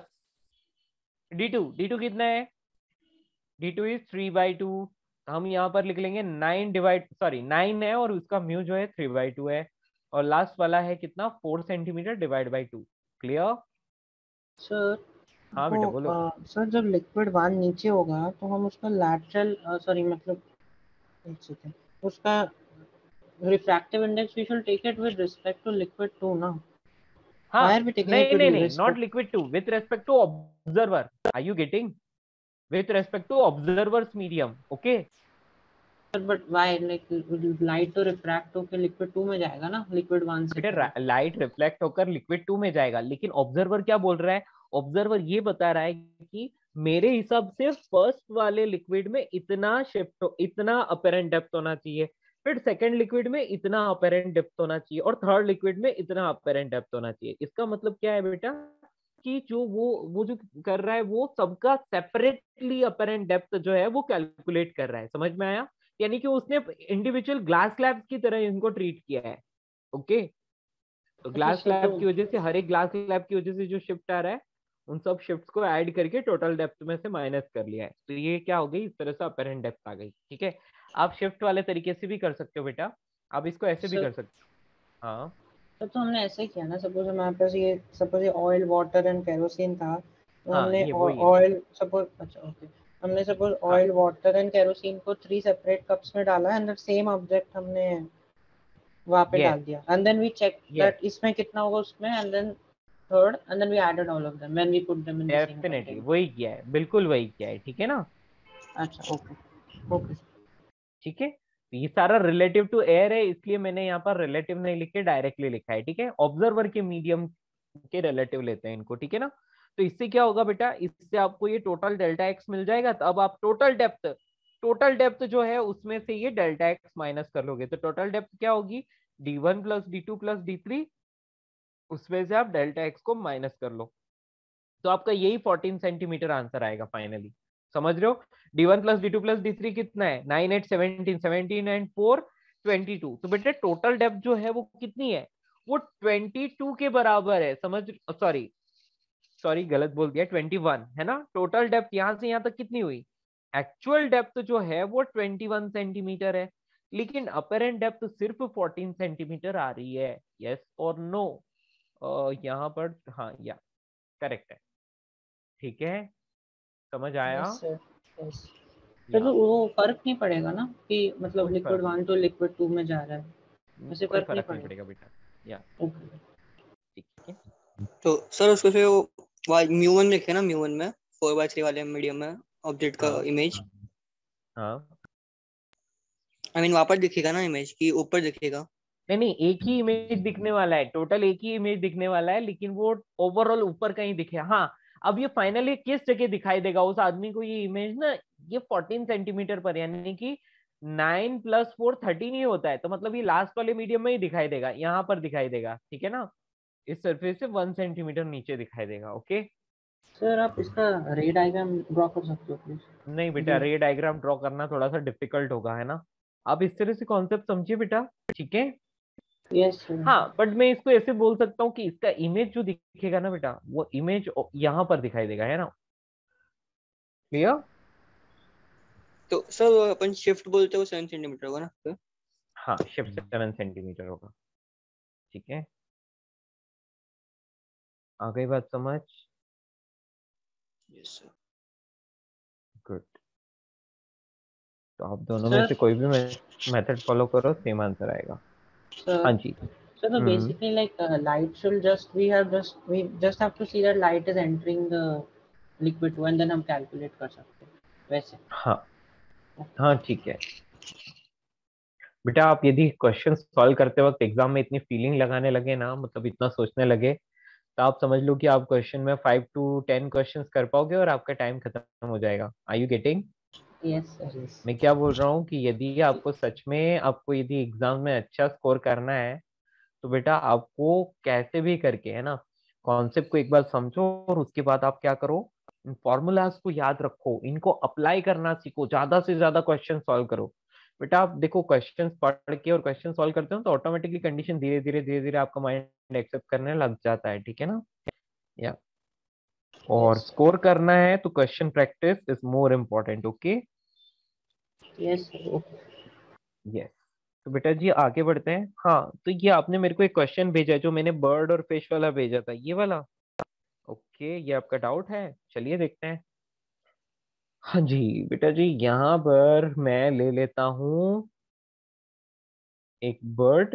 d2 कितना है, d2 इज 3/2, हम यहाँ पर लिख लेंगे 9 है और उसका म्यू जो है 3/2 है, और लास्ट वाला है कितना 4 centimetre divide by 2। Clear sir हाँ बेटा बोलो। सर जब लिक्विड 1 नीचे होगा तो हम उसका लैटरल सॉरी मतलब एक सेकंड, उसका refractive index we shall take it with respect to liquid 2 ना। हाँ Why are we taking it नहीं with नहीं नहीं, not respect? Liquid 2, with respect to observer, are you getting, with respect to observer's medium. Okay but why like light तो refract होकर liquid 2 में जाएगा ना, लिक्विड 1 से बेटा लाइट रिफ्लेक्ट होकर लिक्विड 2 में जाएगा, लेकिन ऑब्जर्वर क्या बोल रहा है, ऑब्जर्वर ये बता रहा है कि मेरे हिसाब से फर्स्ट वाले लिक्विड में इतना इतना अपरेंट डेप्थ होना चाहिए, फिर सेकंड लिक्विड में इतना अपरेंट डेप्थ होना चाहिए, और थर्ड लिक्विड में इतना अपरेंट डेप्थ होना चाहिए। इसका मतलब क्या है बेटा कि जो वो जो कर रहा है वो सबका सेपरेटली अपरेंट डेप्थ जो है वो कैलकुलेट कर रहा है, समझ में आया। यानी कि उसने इंडिविजुअल ग्लास स्लैब्स की तरह इनको ट्रीट किया है। ओके, तो ग्लास स्लैब की वजह से, हर एक ग्लास स्लैब की वजह से जो शिफ्ट आ रहा है उन सब शिफ्ट्स को ऐड करके टोटल डेप्थ में से माइनस कर लिया है, तो ये क्या हो गई, इस तरह से अपरेंट डेप्थ आ गई। ठीक है, आप शिफ्ट वाले तरीके से भी कर सकते हो बेटा, आप इसको ऐसे भी कर सकते हो। हाँ तो हमने ऐसे ही किया ना, सपोज हमारे पास ये सपोज ये ऑयल वाटर एंड केरोसिन था, तो हाँ हमने ये वही है। ऑयल सपोज अच्छा ओके, हमने सपोज हाँ ऑयल वाटर एंड केरोसिन को 3 सेपरेट कप्स में डाला एंड द सेम ऑब्जेक्ट हमने वहां पे डाल यस दिया and then we check yes that इसमें कितना होगा उसमें, and then third and then we added all of them when we put them in the same definitely container. वही किया है, बिल्कुल वही किया है। ठीक है ना, अच्छा ओके ओके। ठीक है, तो ये सारा रिलेटिव टू एयर है, इसलिए मैंने यहाँ पर रिलेटिव नहीं लिख के डायरेक्टली लिखा है। ठीक है, ऑब्जर्वर के मीडियम के रिलेटिव लेते हैं इनको। ठीक है ना, तो इससे क्या होगा बेटा, इससे आपको ये टोटल डेल्टा एक्स मिल जाएगा, तो अब आप टोटल डेप्थ जो है उसमें से ये डेल्टा एक्स माइनस कर लोगे, तो टोटल डेप्थ क्या होगी, d1 plus d2 plus d3, उसमें से आप डेल्टा एक्स को माइनस कर लो, तो आपका यही 14 सेंटीमीटर आंसर आएगा फाइनली। समझ रहे हो, d1 plus d2 plus d3 कितना है, 9 8 17 17 एंड 4 22, तो बेटे टोटल डेप्थ जो है वो कितनी है, वो 22 के बराबर है। समझ, सॉरी गलत बोल दिया, 21 है ना। टोटल डेप्थ यहाँ से यहाँ तक कितनी हुई, एक्चुअल डेप्थ जो है वो 21 सेंटीमीटर है, लेकिन अपेरेंट डेप्थ सिर्फ 14 सेंटीमीटर आ रही है। यस और नो, यहाँ पर हाँ या करेक्ट है। ठीक है, समझ आया। Yes sir yes. या तो वो फर्क नहीं पड़ेगा ना कि मतलब कोई लिक्विड फर्क 1 तो लिक्विड 2 में जा रहा है, वैसे कोई फर्क नहीं फर्क नहीं पड़ेगा। पड़ेगा बेटा। या ओके ठीक है, तो सर उसको फिर वो म्यू 1 लिखे ना, म्यू 1 में 4/3 वाले मीडियम में ऑब्जेक्ट का हाँ इमेज, हाँ आई मीन वापस दिखेगा ना इमेज की ऊपर दिखेगा। नहीं नहीं, एक ही इमेज दिखने वाला है, टोटल एक ही इमेज दिखने वाला है, लेकिन वो ओवरऑल ऊपर कहीं दिखे। हाँ, अब ये फाइनली किस जगह दिखाई देगा उस आदमी को, ये इमेज ना, ये 14 सेंटीमीटर पर, यानी कि 9 + 4 13 ही होता है, तो मतलब ये लास्ट वाले मीडियम में ही दिखाई देगा, यहाँ पर दिखाई देगा। ठीक है ना, इस सरफेस से 1 सेंटीमीटर नीचे दिखाई देगा। ओके, सर आप इसका रे डायग्राम ड्रॉ कर सकते हो प्लीज। नहीं बेटा रे डायग्राम ड्रॉ करना थोड़ा सा डिफिकल्ट होगा, है ना। आप इस तरह से कॉन्सेप्ट समझिए बेटा। ठीक है, यस सर। हाँ, बट मैं इसको ऐसे बोल सकता हूँ कि इसका इमेज जो दिखेगा ना बेटा, वो इमेज यहाँ पर दिखाई देगा, है ना। क्लियर। तो सर अपन शिफ्ट बोलते हो 7 सेंटीमीटर होगा ना फिर? हाँ शिप 7 सेंटीमीटर होगा। ठीक है, आ गई बात समझ? Yes sir. गुड। तो आप दोनों में से कोई भी मेथड फॉलो करो, सेम आंसर आएगा। हाँ जी। So basically, like light should just we just have to see that light is entering the liquid and then हम calculate कर सकते हैं वैसे। हाँ हाँ ठीक है बेटा, आप यदि क्वेश्चन सॉल्व करते वक्त एग्जाम में इतनी फीलिंग लगाने लगे ना, मतलब इतना सोचने लगे, तो आप समझ लो कि आप क्वेश्चन में 5 to 10 क्वेश्चंस कर पाओगे और आपका टाइम खत्म हो जाएगा। Are you getting? Yes sir, yes। मैं क्या बोल रहा हूँ कि यदि आपको सच में आपको यदि एग्जाम में अच्छा स्कोर करना है, तो बेटा आपको कैसे भी करके, है ना, कॉन्सेप्ट को एक बार समझो और उसके बाद आप क्या करो, फॉर्मूलाज को याद रखो, इनको अप्लाई करना सीखो, ज्यादा से ज्यादा क्वेश्चन सॉल्व करो। बेटा आप देखो, क्वेश्चन पढ़ के और क्वेश्चन सॉल्व करते हो तो ऑटोमेटिकली कंडीशन धीरे धीरे आपका माइंड एक्सेप्ट करने लग जाता है। ठीक है ना? या और Yes स्कोर करना है तो question practice is more important. Okay? yes sir, okay। Yes. तो बेटा जी आगे बढ़ते हैं। हाँ, तो ये आपने मेरे को एक क्वेश्चन भेजा है जो मैंने बर्ड और फिश वाला भेजा था, ये वाला। ओके, ये आपका डाउट है, चलिए देखते हैं। हाँ जी बेटा जी, यहाँ पर मैं ले लेता हूँ एक बर्ड।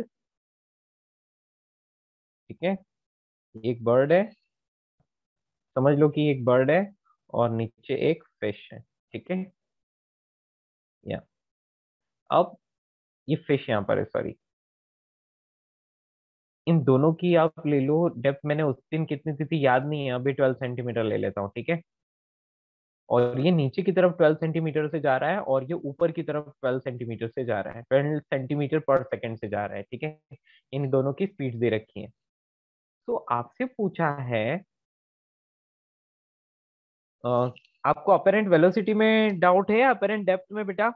ठीक है, एक बर्ड है, समझ लो कि एक बर्ड है और नीचे एक फिश है। ठीक है, या अब ये फिश यहाँ पर है, सॉरी। इन दोनों की आप ले लो डेप्थ, मैंने उस दिन कितनी दी थी याद नहीं है, अभी 12 सेंटीमीटर ले लेता हूँ। ठीक है, और ये नीचे की तरफ 12 सेंटीमीटर से जा रहा है और ये ऊपर की तरफ 12 सेंटीमीटर से जा रहा है, 12 सेंटीमीटर पर सेकंड से जा रहा है। ठीक है, इन दोनों की स्पीड दे रखी है। तो आपसे पूछा है अ, आपको अपेरेंट वेलोसिटी में डाउट है या अपेरेंट डेप्थ में बेटा?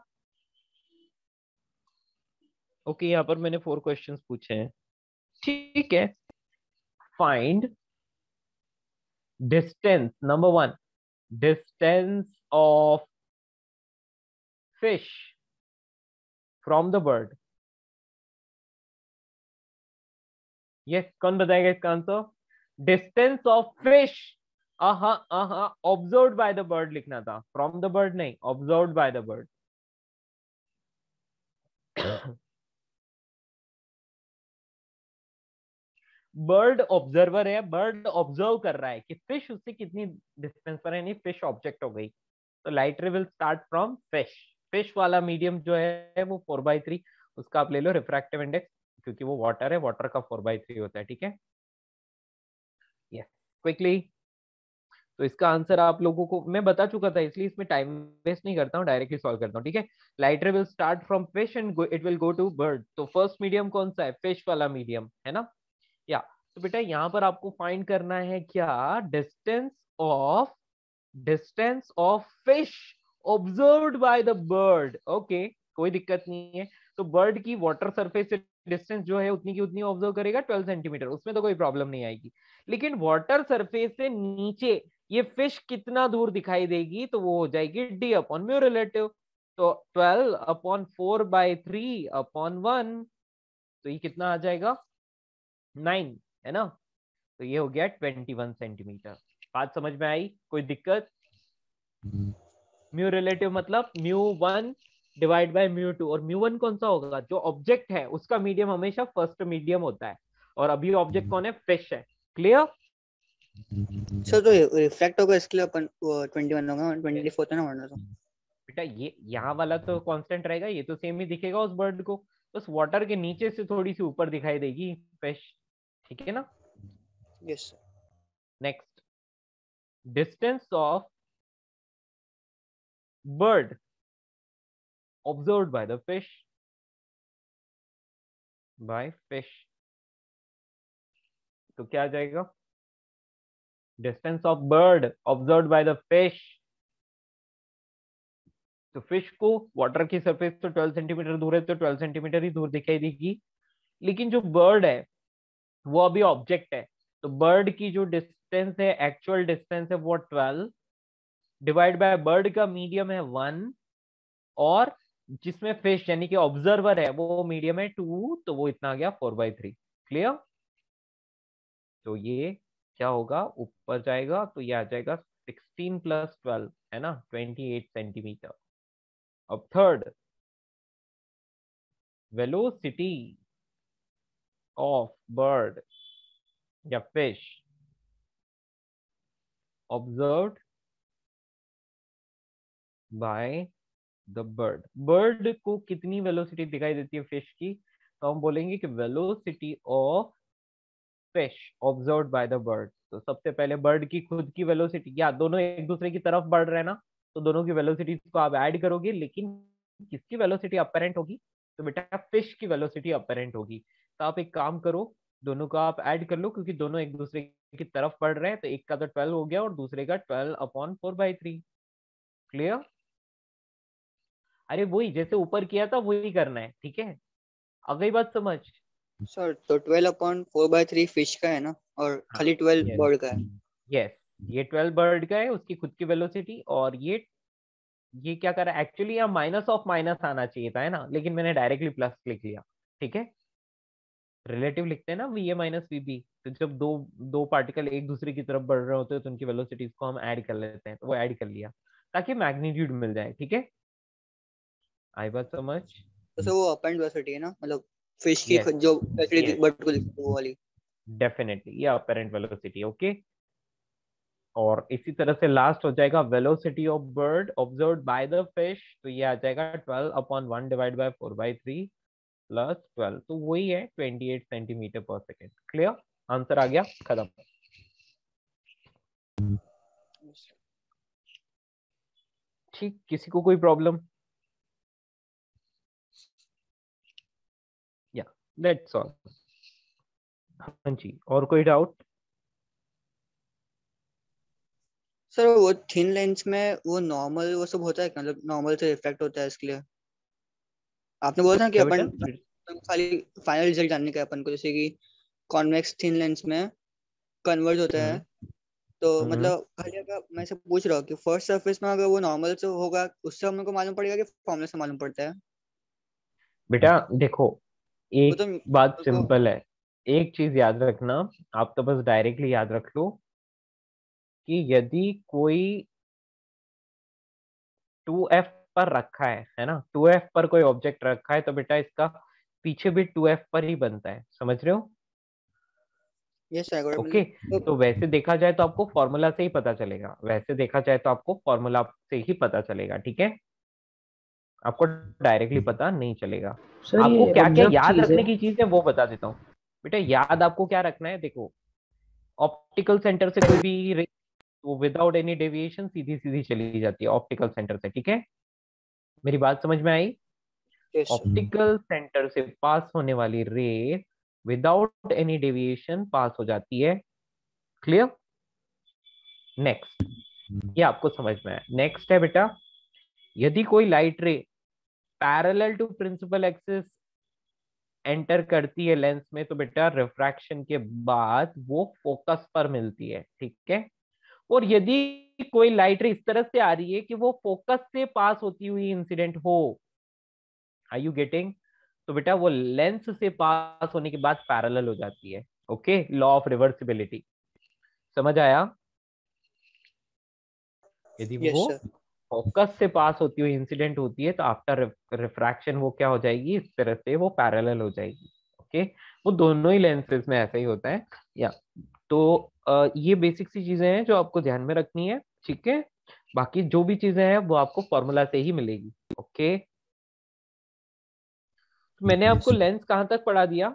ओके, यहाँ पर मैंने 4 क्वेश्चंस पूछे हैं। ठीक है, find distance, number 1, distance of fish from the bird. ये कौन बताएगा इसका answer? Distance of fish, observed by the bird लिखना था, फ्रॉम द बर्ड नहीं, observed by the bird. Bird observer है, बर्ड ऑब्जर्व कर रहा है कि फिश उससे कितनी डिस्टेंस पर है, नहीं फिश ऑब्जेक्ट हो गई। तो light ray will start from fish. Fish वाला मीडियम जो है वो 4/3, उसका आप ले लो रिफ्रैक्टिव इंडेक्स, क्योंकि वो वाटर है, वाटर का 4/3 होता है। ठीक है, यस, क्विकली। तो इसका आंसर आप लोगों को मैं बता चुका था, इसलिए इसमें टाइम वेस्ट नहीं करता हूँ, डायरेक्टली सॉल्व करता हूँ। ठीक है, light ray will start from fish and it will go to bird. तो फर्स्ट मीडियम कौन सा है? फिश वाला मीडियम है ना? या तो बेटा यहाँ पर आपको फाइंड करना है क्या? Distance of fish observed by the bird. Okay, कोई दिक्कत नहीं है। तो बर्ड की वाटर सरफेस से डिस्टेंस जो है उतनी की उतनी ऑब्जर्व करेगा, 12 सेंटीमीटर, उसमें तो कोई प्रॉब्लम नहीं आएगी। लेकिन वाटर सरफेस से नीचे ये फिश कितना दूर दिखाई देगी, तो वो हो जाएगी डी अपॉन म्यू रिलेटिव। तो 12 अपॉन 4/3 अपॉन 1, तो ये कितना आ जाएगा? 9, है ना? तो ये हो गया 21 सेंटीमीटर। बात समझ में आई? कोई दिक्कत? म्यू रिलेटिव मतलब μ1 डिवाइड बाय μ2, और μ1 कौन सा होगा? जो ऑब्जेक्ट है उसका मीडियम हमेशा फर्स्ट मीडियम होता है, और अभी ऑब्जेक्ट कौन है? फिश है। क्लियर? सर तो रिफ्रैक्ट होगा, इसके लिए अपन 21 होगा, 24 होता है ना वरना तो। बेटा ये यहाँ वाला तो कांस्टेंट रहेगा, ये तो सेम ही दिखेगा उस बर्ड को, बस वाटर के नीचे से थोड़ी सी ऊपर दिखाई देगी फिश। ठीक है ना? Yes sir. Next, distance of bird observed by the fish। तो क्या आ जाएगा? Distance of bird observed by the fish. तो फिश को वाटर की सरफेस तो 12 सेंटीमीटर दूर है, तो 12 सेंटीमीटर ही दूर दिखाई देगी। लेकिन जो बर्ड है वो अभी ऑब्जेक्ट है, तो बर्ड की जो डिस्टेंस है, एक्चुअल डिस्टेंस है वो 12 डिवाइड बाय बर्ड का मीडियम है 1, और जिसमें फिश यानी कि ऑब्जर्वर है वो मीडियम है 2, तो वो इतना आ गया 4/3। क्लियर? तो ये क्या होगा, ऊपर जाएगा तो ये आ जाएगा 16 + 12 है ना, 28 सेंटीमीटर। अब थर्ड, वेलोसिटी ऑफ बर्ड या fish observed by the bird. Bird को कितनी वेलोसिटी दिखाई देती है फिश की, तो हम बोलेंगे कि velocity of fish observed by the bird. तो सबसे पहले बर्ड की खुद की वेलोसिटी, या दोनों एक दूसरे की तरफ बढ़ रहे हैं ना, तो दोनों की वेलोसिटी को आप ऐड करोगे, लेकिन किसकी वेलोसिटी अपरेंट होगी, तो बेटा फिश की वेलोसिटी अपरेंट होगी। तो आप एक काम करो, दोनों का आप ऐड कर लो, क्योंकि दोनों एक दूसरे की तरफ बढ़ रहे हैं, तो एक का तो 12 हो गया और दूसरे का 12/4/3। क्लियर? अरे वही जैसे ऊपर किया था वही करना है, ठीक है? आ गई बात समझ? सर तो 12/4/3 फिश का है ना, और हाँ, खाली 12 यस बर्ड का है। यस, ये 12 बर्ड का है, उसकी खुद की वेलोसिटी, और ये क्या कर रहा है एक्चुअली, यहाँ माइनस ऑफ माइनस आना चाहिए था, है ना, लेकिन मैंने डायरेक्टली प्लस लिख लिया। ठीक है, रिलेटिव लिखते हैं ना, V A minus V B. तो जब दो दो पार्टिकल एक दूसरे की तरफ बढ़ रहे होते हैं तो उनकी वेलोसिटीज को हम ऐड कर लेते हैं, तो वो ऐड कर लिया ताकि मैग्नीट्यूड मिल जाए। ठीक है, आई बात समझ? तो सर वो अप एंड वेलोसिटी है ना, मतलब फिश की यस जो वेलोसिटी यस, बर्ड को लिखते हैं वो वाली। डेफिनेटली ये अपेरेंट वेलोसिटी। ओके, और इसी तरह से लास्ट हो जाएगा velocity of bird observed by the fish, तो ये आ जाएगा 12/1 डिवाइड बाय 4/3 प्लस 12, तो वही है 28 सेंटीमीटर पर सेकेंड। क्लियर? आंसर आ गया, खत्म। ठीक, किसी को कोई प्रॉब्लम? या दैट्स ऑल। हाँ जी, और कोई डाउट? सर वो थिन लेंस में वो नॉर्मल वो सब होता है क्या? मतलब नॉर्मल से रिफ्लेक्ट होता है इसके लिए आपने बोला था कि क्या बेटा? अपन खाली फाइनल रिजल्ट जानने का है अपन को, जैसे कि कॉन्वेक्स थिन लेंस में कन्वर्ज होता है, तो हम्म, मतलब खाली अगर मैं से पूछ रहा हूँ कि फर्स्ट सरफेस में अगर वो नॉर्मल से होगा उससे हमको को मालूम पड़ेगा कि फॉर्मूला से मालूम पड़ता है? बेटा देखो, वो एक तो बात मेरे को। सिंपल है, एक चीज याद रखना, आप तो बस डायरेक्टली याद रख लो कि यदि कोई 2f पर रखा है ना, 2f पर कोई ऑब्जेक्ट रखा है, तो बेटा इसका पीछे भी 2f पर ही बनता है, समझ रहे हो? Yes I got it, okay, मतलब तो वैसे देखा जाए तो आपको फॉर्मूला से ही पता चलेगा, वैसे देखा जाए तो आपको फॉर्मूला से ही पता चलेगा। ठीक है, आपको डायरेक्टली पता नहीं चलेगा। सर आपको ये क्या क्या ऑब्जर्व याद चीज है। रखने की चीज है वो बता देता हूँ। बेटा याद आपको क्या रखना है, देखो, ऑप्टिकल सेंटर से कोई भी रे वो विदाउट एनी डेविएशन सीधी सीधी चली जाती है ऑप्टिकल सेंटर से। ठीक है, मेरी बात समझ में आई? Yes sir. ऑप्टिकल सेंटर से पास होने वाली रे विदाउट एनी डेविएशन पास हो जाती है। क्लियर? नेक्स्ट, ये आपको समझ में आया। नेक्स्ट है बेटा, यदि कोई light ray parallel to principal axis enter करती है लेंस में, तो बेटा रिफ्रैक्शन के बाद वो फोकस पर मिलती है। ठीक है, और यदि कोई लाइट रे इस तरह से आ रही है कि वो फोकस से पास होती हुई इंसिडेंट हो, आर यू गेटिंग? तो बेटा वो लेंस से पास होने के बाद पैरेलल हो जाती है। ओके, लॉ ऑफ रिवर्सिबिलिटी समझ आया? यदि यस वो सर। फोकस से पास होती हुई इंसिडेंट होती है तो आफ्टर रिफ्रैक्शन वो क्या हो जाएगी, इस तरह से वो पैरेलल हो जाएगी। ओके, वो दोनों ही लेंसेज में ऐसा ही होता है। या तो ये बेसिक सी चीजें हैं जो आपको ध्यान में रखनी है। ठीक है, बाकी जो भी चीजें हैं वो आपको फॉर्मूला से ही मिलेगी। ओके, तो मैंने आपको लेंस कहाँ तक पढ़ा दिया?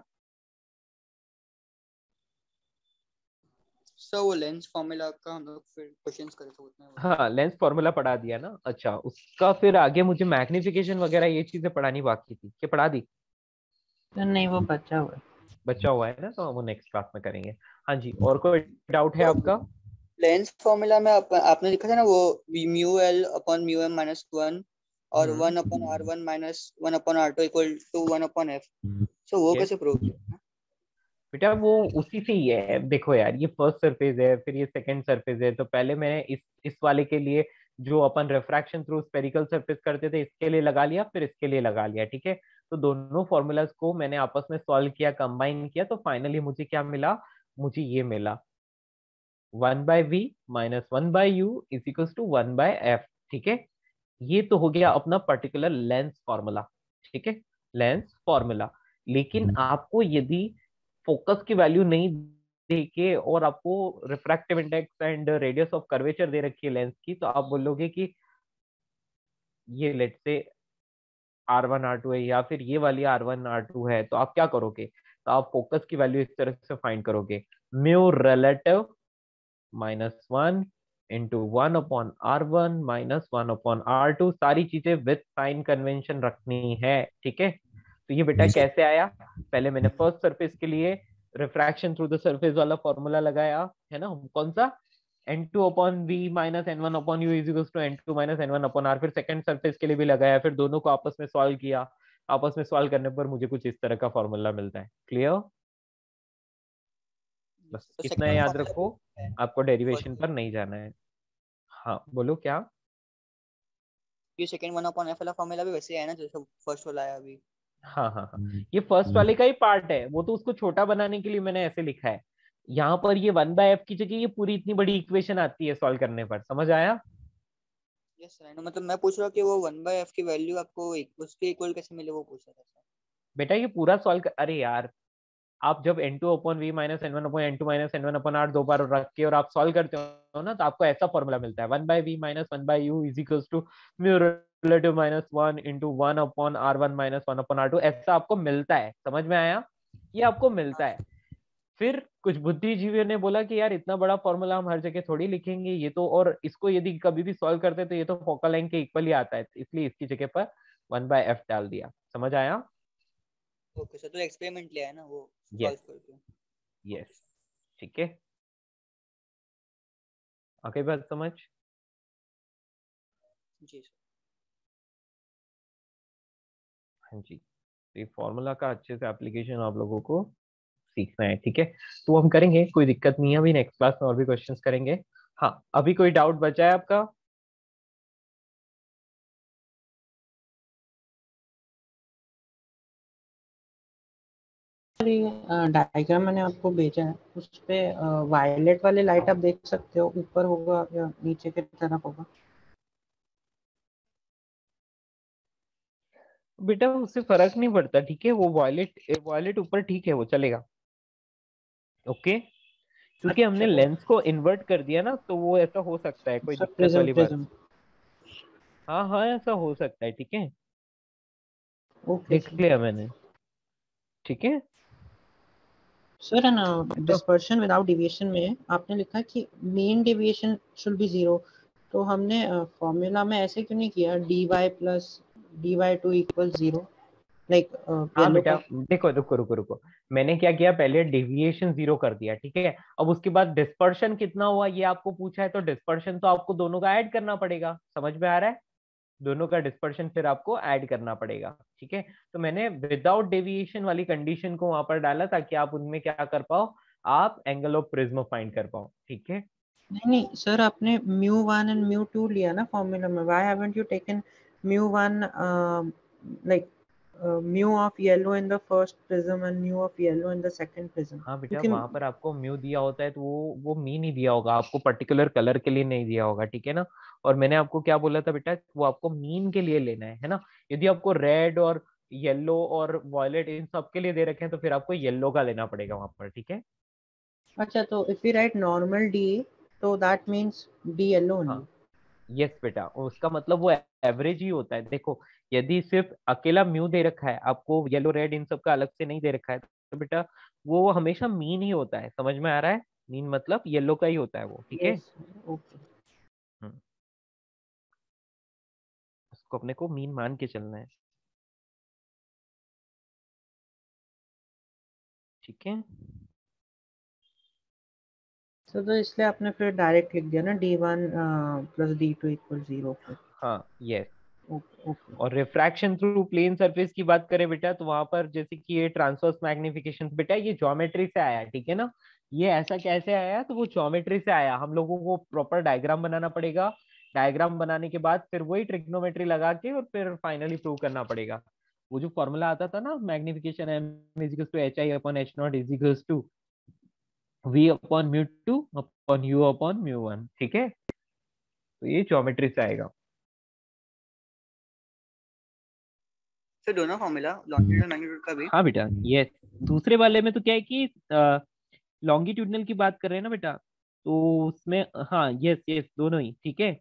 सर वो लेंस फॉर्मूला का हम लोग फिर क्वेश्चंस करे थे उतने वो। हाँ, लेंस फॉर्मूला पढ़ा दिया ना। अच्छा, उसका फिर आगे मुझे मैग्निफिकेशन वगैरह ये चीजें पढ़ानी बाकी थी, क्या पढ़ा दी? सर नहीं, वो बचा हुआ है। बच्चा हुआ है ना, तो वो नेक्स्ट क्लास में करेंगे। हाँ जी, और कोई डाउट है तो आपका? लेंस फॉर्मूला में आपने लिखा था ना वो mu L upon mu M minus 1 और hmm, 1/r1 minus 1/r2 equal to 1/f। So वो यस कैसे प्रूव किया? बेटा, वो उसी से ही है। देखो यार, ये फर्स्ट सरफेस है, फिर ये सेकंड सरफेस है, तो पहले मैंने इस वाले के लिए जो अपन रिफ्रैक्शन थ्रू स्फेरिकल सरफेस करते थे इसके लिए लगा लिया, फिर इसके लिए लगा लिया, ठीक है। तो दोनों फॉर्मूलाज को मैंने आपस में सॉल्व किया, कंबाइन किया, तो फाइनली मुझे क्या मिला, मुझे ये मिला 1/v minus 1/u is equal to 1/f, ठीक है। ये तो हो गया अपना पर्टिकुलर लेंस फॉर्मूला, ठीक है, लेंस फॉर्मूला। लेकिन आपको यदि फोकस की वैल्यू नहीं देके और आपको refractive index and radius of curvature दे रखी है लेंस की, तो आप बोलोगे कि ये लेट से R1 R2 है या फिर ये वाली R1 R2 है, तो आप क्या करोगे, तो आप फोकस की वैल्यू इस तरह से फाइंड करोगे, mu relative -1 into 1/R1 -1/R2, सारी चीजें विथ साइन कन्वेंशन रखनी है, ठीक है। तो ये बेटा कैसे आया, पहले मैंने फर्स्ट सरफेस के लिए रिफ्रैक्शन थ्रू द सरफेस वाला फॉर्मूला लगाया है ना, कौन सा, n2/v minus n1/u is equal to n2 minus n1/r, फिर सेकंड सरफेस के लिए भी लगाया, फिर दोनों को आपस में सॉल्व किया, आपस में सॉल्व करने पर मुझे कुछ इस तरह का फॉर्मूला मिलता है। क्लियर, बस तो इतना सेकंड याद फॉर्मूला रखो, है आपको डेरिवेशन फर्स्ट, पर नहीं जाना है। हाँ बोलो क्या, ये सेकंड 1/f वाला फॉर्मूला भी वैसे है ना जैसे फर्स्ट वाला है अभी। हाँ हाँ हाँ, ये फर्स्ट वाले का ही पार्ट है, वो तो उसको छोटा बनाने के लिए मैंने ऐसे लिखा है। यहाँ पर ये 1/f की जगह ये पूरी इतनी बड़ी इक्वेशन आती है सॉल्व करने पर, समझ आया। यस सर, मतलब मैं पूछ रहा हूँ कि वो 1/f की वैल्यू आपको उसके इक्वल कैसे मिले, वो पूछ रहा था सर। बेटा ये पूरा सॉल्व कर, अरे यार आप जब n2/v minus n1/n2 minus n1/r दो बार रख के और आप सॉल्व करते हो ना, तो आपको ऐसा फॉर्मूला मिलता है 1/v minus 1/u is equals to mu relative -1 into 1/r1 minus 1/r2, ऐसा आपको मिलता है, समझ में आया, ये आपको मिलता हाँ है। फिर कुछ बुद्धिजीवियों ने बोला कि यार इतना बड़ा फॉर्मूला हम हर जगह थोड़ी लिखेंगे, ये तो, और इसको यदि कभी भी सॉल्व करते तो ये तो फोकल लेंथ के इक्वल ही आता है, इसलिए इसकी जगह पर 1/f डाल दिया, समझ आया। ओके सर, तो एक्सपेरिमेंट लिया है ना वो यस, सॉल्व करके। यस, ठीक है, आगे बात समझ। जी सर। हाँ जी, तो ये फॉर्मूला का अच्छे से एप्लीकेशन आप लोगों को सीखना है, ठीक है। तो हम करेंगे, कोई दिक्कत नहीं है, अभी नेक्स्ट क्लास में और भी क्वेश्चंस करेंगे। हाँ अभी कोई डाउट बचा है आपका, डायग्राम मैंने आपको भेजा है, उस पे वायलेट वाले लाइट आप देख सकते हो, ऊपर होगा या नीचे की तरफ होगा। बेटा उससे फर्क नहीं पड़ता, ठीक है, वो वॉयलेट वॉयलेट ऊपर ठीक है, वो चलेगा, ओके। क्योंकि हमने अच्छा लेंस को इन्वर्ट कर दिया ना, तो वो ऐसा हो सकता है, कोई सर, दिक्कत प्रिज्म वाली बात, प्रिज्म। हाँ हाँ ऐसा हो सकता है, ठीक है, ओके देख सर। लिया मैंने, ठीक है। सर ना, तो डिस्पर्शन विदाउट डेविएशन में आपने लिखा है कि मीन डेविएशन शुड बी 0, तो हमने फॉर्मूला में ऐसे क्यों नहीं किया dy plus dy2 equal 0, like हाँ येलो बेटा का। देखो, रुको रुको रुको, मैंने क्या किया, पहले डेविएशन 0 कर दिया, ठीक है। अब उसके बाद डिस्पर्शन कितना हुआ ये आपको पूछा है, तो डिस्पर्शन तो आपको दोनों का ऐड करना पड़ेगा, समझ में आ रहा है, दोनों का डिस्पर्शन फिर आपको ऐड करना पड़ेगा, ठीक है। तो मैंने विदाउट डेविएशन वाली कंडीशन को वहां पर डाला ताकि आप उनमें क्या कर पाओ, आप एंगल ऑफ प्रिज्म फाइंड कर पाओ, ठीक है। नहीं नहीं सर, आपने μ1 एंड μ2 लिया ना फॉर्मूला में, why haven't you taken μ1 like mu of yellow in the first prism and mu of yellow in the second prism, हाँ बेटा क्योंकि वहां पर आपको म्यू दिया होता है, तो वो मी नहीं दिया होगा आपको, पर्टिकुलर कलर के लिए नहीं दिया होगा, ठीक है ना। और मैंने आपको क्या बोला था बेटा, वो आपको मीन के लिए लेना है ना। यदि आपको रेड और येलो और वॉयलेट इन सब के लिए दे रखे हैं, तो फिर आपको येलो का लेना पड़ेगा वहां पर, ठीक है। अच्छा, तो if we write normal D, तो that means D yellow only. हाँ यस बेटा, उसका मतलब वो एवरेज ही होता है, देखो यदि सिर्फ अकेला म्यू दे रखा है आपको, येलो रेड इन सब का अलग से नहीं दे रखा है, तो बेटा वो हमेशा मीन ही होता है, समझ में आ रहा है, मीन मतलब येलो का ही होता है वो, ठीक है। Yes, okay. हम्म, उसको अपने को मीन मान के चलना है, ठीक है। तो इसलिए आपने फिर डायरेक्ट लिख दिया ना d1 प्लस d2 इक्वल 0 फिर। हाँ यस। Okay okay. और रिफ्रैक्शन थ्रू प्लेन सरफेस की बात करें बेटा, तो वहां पर जैसे कि ये ट्रांसवर्स मैग्निफिकेशन, बेटा ये ज्योमेट्री से आया, ठीक है ना। ये ऐसा कैसे आया, तो वो ज्योमेट्री से आया, हम लोगों को प्रॉपर डायग्राम बनाना पड़ेगा, डायग्राम बनाने के बाद फिर वही ट्रिग्नोमेट्री लगा के और फिर फाइनली प्रूव करना पड़ेगा। वो जो फॉर्मूला आता था ना, magnification m is to H I upon H naught is equals to v upon mu two upon u upon mu one, ठीक है। तो ये ज्योमेट्री से आएगा। फिर दोनों फॉर्मूला लॉन्गिट्यूड मैग्नीट्यूड का भी। हाँ बेटा, ये दूसरे वाले में तो क्या है कि लॉन्गिट्यूडनल की बात कर रहे हैं ना बेटा, तो उसमें हाँ यस यस दोनों ही, ठीक है।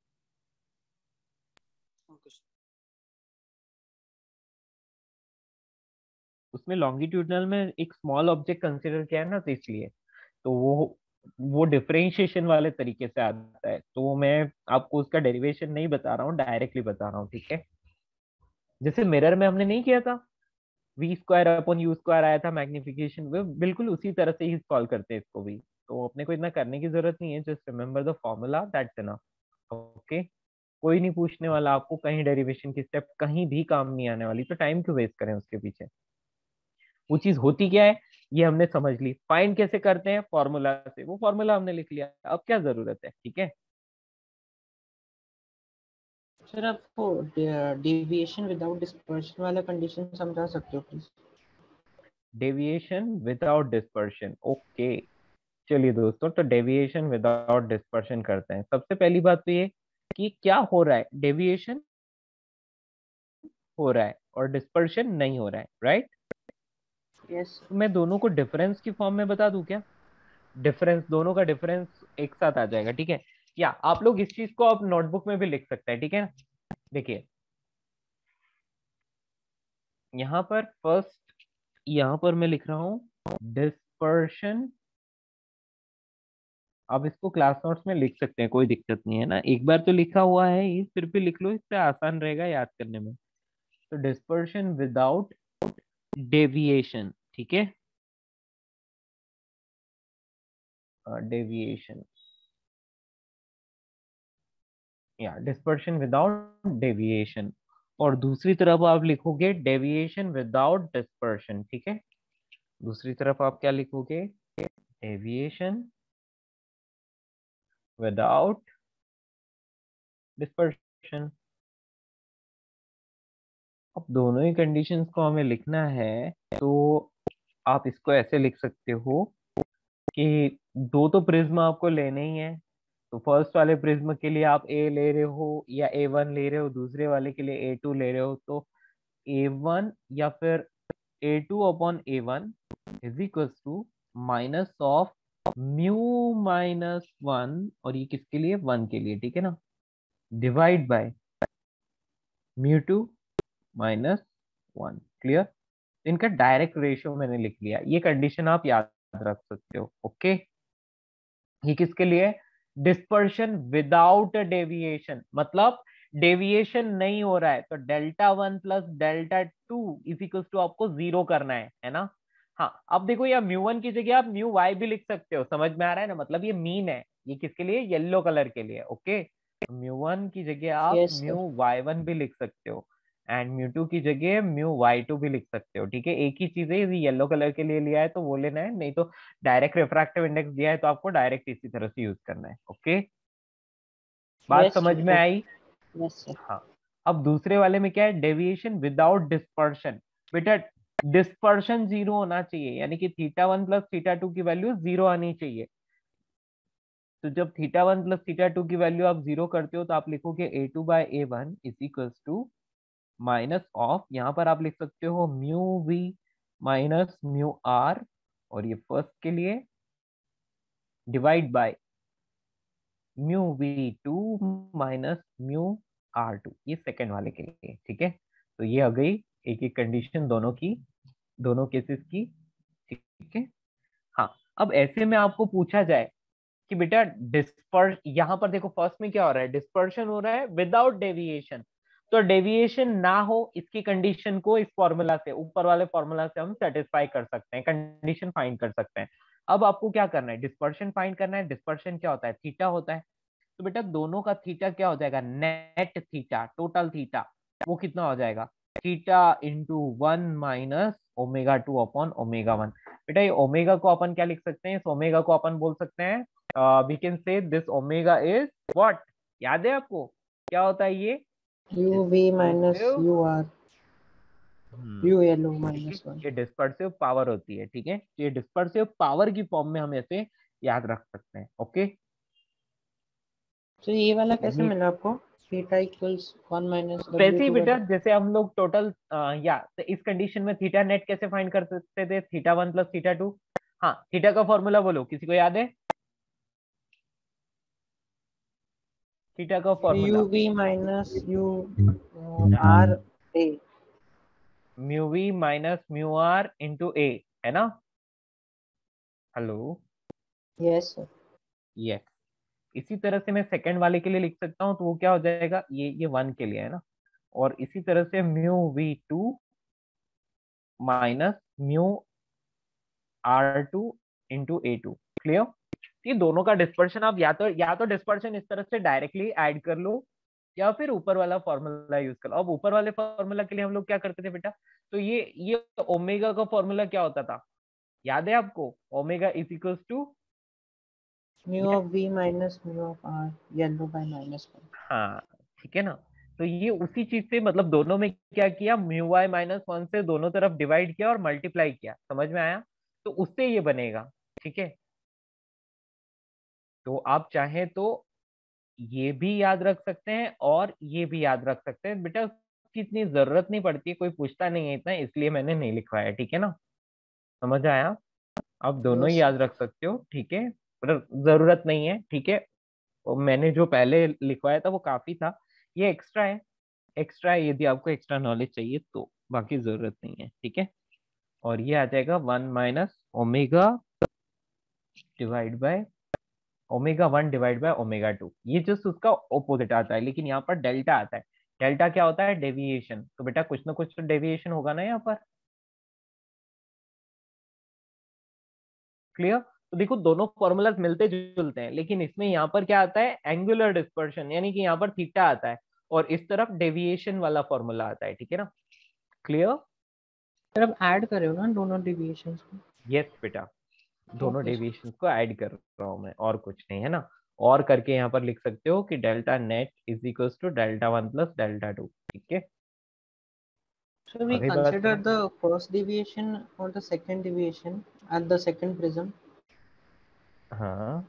उसमें लॉन्गिट्यूडनल में एक स्मॉल ऑब्जेक्ट कंसिडर किया है ना, तो इसलिए तो वो डिफरेंशिएशन वाले तरीके से आता है, तो मैं आपको उसका डेरिवेशन नहीं बता रहा हूँ, डायरेक्टली बता रहा हूँ, ठीक है। जैसे मिरर में हमने नहीं किया था, V square upon U square आया था मैग्निफिकेशन, वो बिल्कुल उसी तरह से ही सॉल्व करते हैं इसको भी। तो अपने को इतना करने की जरूरत नहीं है, just remember the formula, that's enough, okay. कोई नहीं पूछने वाला आपको, कहीं डेरिवेशन की स्टेप कहीं भी काम नहीं आने वाली, तो टाइम क्यों वेस्ट करें उसके पीछे। वो चीज होती क्या है ये हमने समझ ली, फाइंड कैसे करते हैं फॉर्मूला से, वो फॉर्मूला हमने लिख लिया, अब क्या जरूरत है, ठीक है। सर आपको डेविएशन विदाउट डिस्पर्शन वाला कंडीशन समझा सकते हो please? Deviation without dispersion, okay. चलिए दोस्तों, तो डेविएशन विदाउट डिस्पर्शन करते हैं। सबसे पहली बात तो ये कि क्या हो रहा है, डेविएशन हो रहा है और डिस्पर्शन नहीं हो रहा है, राइट। यस। मैं दोनों को डिफरेंस की फॉर्म में बता दूं क्या, डिफरेंस, दोनों का डिफरेंस एक साथ आ जाएगा, ठीक है। या आप लोग इस चीज को आप नोटबुक में भी लिख सकते हैं, ठीक है ना। देखिए यहाँ पर फर्स्ट, यहाँ पर मैं लिख रहा हूं डिस्पर्शन। आप इसको क्लास नोट्स में लिख सकते हैं, कोई दिक्कत नहीं है ना, एक बार तो लिखा हुआ है ये, फिर भी लिख लो, इससे आसान रहेगा याद करने में। तो डिस्पर्शन विदाउट डेविएशन, ठीक है, डेविएशन, या डिस्पर्शन विदाउट डेविएशन। और दूसरी तरफ आप लिखोगे डेविएशन विदाउट डिस्पर्शन, ठीक है। दूसरी तरफ आप क्या लिखोगे, डेविएशन विदाउट डिस्पर्शन। अब दोनों ही कंडीशंस को हमें लिखना है, तो आप इसको ऐसे लिख सकते हो कि दो तो प्रिज्म आपको लेने ही है, तो फर्स्ट वाले प्रिज्म के लिए आप ए ले रहे हो या ए वन ले रहे हो, दूसरे वाले के लिए ए टू ले रहे हो, तो ए वन या फिर A two upon A one is equal to minus of mu minus one, और ये किसके लिए, वन के लिए, ठीक है ना, divide by mu two minus one, clear. इनका डायरेक्ट रेशियो मैंने लिख लिया, ये कंडीशन आप याद रख सकते हो, ओके। ये किसके लिए, डिस्पर्शन विदाउट डेविएशन, मतलब डेविएशन नहीं हो रहा है, तो delta one plus delta two is equal to आपको जीरो करना है ना। हाँ अब देखो, या म्यू वन की जगह आप म्यू वाई भी लिख सकते हो, समझ में आ रहा है ना, मतलब ये मीन है, ये किसके लिए, येलो कलर के लिए, ओके। म्यू वन की जगह आप yes mu sir. Y one भी लिख सकते हो, एंड म्यू टू की जगह म्यू वाई टू भी लिख सकते हो, ठीक है। एक ही चीज है, येलो कलर के लिए लिया है तो वो लेना है, नहीं तो डायरेक्ट रिफ्रैक्टिव इंडेक्स दिया है तो आपको डायरेक्ट इसी तरह से यूज करना है, ओके। बात यस समझ में सर। आई। Yes sir. हाँ, अब दूसरे वाले में क्या है, डेविएशन विदाउट डिस्पर्शन। बेटा डिस्पर्शन जीरो होना चाहिए, यानी कि theta one plus theta two की वैल्यू जीरो आनी चाहिए। तो जब theta one plus theta two की वैल्यू आप जीरो करते हो, तो आप लिखोगे A two by A one is equals to minus of, यहाँ पर आप लिख सकते हो mu V minus mu R, और ये फर्स्ट के लिए, divide by mu V two minus mu R two, ये सेकेंड वाले के लिए, ठीक है। तो ये आ गई एक एक कंडीशन दोनों की, दोनों केसेस की, ठीक है। हाँ, अब ऐसे में आपको पूछा जाए कि बेटा डिस्पर्स, यहाँ पर देखो फर्स्ट में क्या हो रहा है, डिस्पर्शन हो रहा है विदाउट डेविएशन, तो डेविएशन ना हो इसकी कंडीशन को इस फॉर्मूला से, ऊपर वाले फॉर्मूला से हम सेटिस्फाई कर सकते हैं, कंडीशन फाइंड कर सकते हैं। अब आपको क्या करना है, डिस्पर्शन फाइंड करना है। डिस्पर्शन क्या होता है, थीटा होता है, तो बेटा दोनों का थीटा क्या हो जाएगा, नेट थीटा, टोटल थीटा, वो कितना हो जाएगा, theta into one minus omega two upon omega one. बेटा ये ओमेगा को अपन क्या लिख सकते हैं, इस ओमेगा को अपन बोल सकते हैं, we can say this omega is what, याद है आपको क्या होता है ये? UV minus UR, U yellow ठीक minus है, 1. ये डिस्पर्सिव पावर होती है, ठीक है, ये डिस्पर्सिव पावर की फॉर्म में हम ऐसे याद रख सकते हैं। ओके, तो ये वाला कैसे ये मिला आपको? थीटा इक्वल्स 1 माइनस वैसे ही W2 बेटा जैसे हम लोग टोटल या तो इस कंडीशन में थीटा नेट कैसे फाइंड कर सकते थे? Theta 1 plus theta 2। हाँ, थीटा का फॉर्मूला बोलो, किसी को याद है थीटा का formula? UV minus UR A. Mu V minus mu R into A, है ना? Hello, Yes sir. यस। इसी तरह से मैं सेकंड वाले के लिए लिख सकता हूँ, तो वो क्या हो जाएगा, ये 1 के लिए है ना, और इसी तरह से mu V two minus mu R two into A two. Clear? ये दोनों का डिस्पर्शन आप या तो डिस्पर्शन इस तरह से डायरेक्टली ऐड कर लो, या फिर ऊपर वाला फॉर्मूला यूज कर लो। अब ऊपर वाले फॉर्मूला के लिए हम लोग क्या करते थे बेटा, तो ये ओमेगा का फॉर्मूला क्या होता था, याद है आपको? Omega is equals to, Mu of V minus mu of R yellow by minus 1. हाँ ठीक है ना, तो ये उसी चीज से मतलब दोनों में क्या किया, म्यू वाई माइनस 1 से दोनों तरफ डिवाइड किया और मल्टीप्लाई किया, समझ में आया? तो उससे ये बनेगा, ठीक है। तो आप चाहे तो ये भी याद रख सकते हैं और ये भी याद रख सकते हैं बेटा, उसकी इतनी जरूरत नहीं पड़ती है, कोई पूछता नहीं है इतना, इसलिए मैंने नहीं लिखवाया, ठीक है ना? समझ आया? आप दोनों ही Yes. याद रख सकते हो, ठीक है, पर जरूरत नहीं है, ठीक है। और मैंने जो पहले लिखवाया था वो काफी था, ये एक्स्ट्रा है, एक्स्ट्रा है, यदि आपको एक्स्ट्रा नॉलेज चाहिए तो, बाकी जरूरत नहीं है, ठीक है। और ये आ जाएगा 1 minus omega divide by omega 1 divide by omega 2, ये जस्ट उसका ऑपोजिट आता है, लेकिन यहाँ पर डेल्टा आता है। डेल्टा क्या होता है? डेविएशन। तो बेटा कुछ ना कुछ तो डेविएशन होगा ना यहाँ पर। क्लियर? तो देखो दोनों फॉर्मूलाज मिलते जुलते हैं, लेकिन इसमें यहाँ पर क्या आता है, एंगुलर डिस्पर्शन, यानी कि यहाँ पर थीटा आता है और इस तरफ डेविएशन वाला फॉर्मूला आता है, ठीक है ना? क्लियर? सर अब ऐड करे हो ना दोनों डेविएशंस को? यस बेटा, दोनों Okay, sir. डेविएशन को ऐड कर रहा हूँ मैं, और कुछ नहीं, है ना? और करके यहाँ पर लिख सकते हो कि delta net is equals to delta 1 plus delta 2, ठीक है। So we अभी बात consider करो। the first deviation or the second deviation at the second prism. हाँ,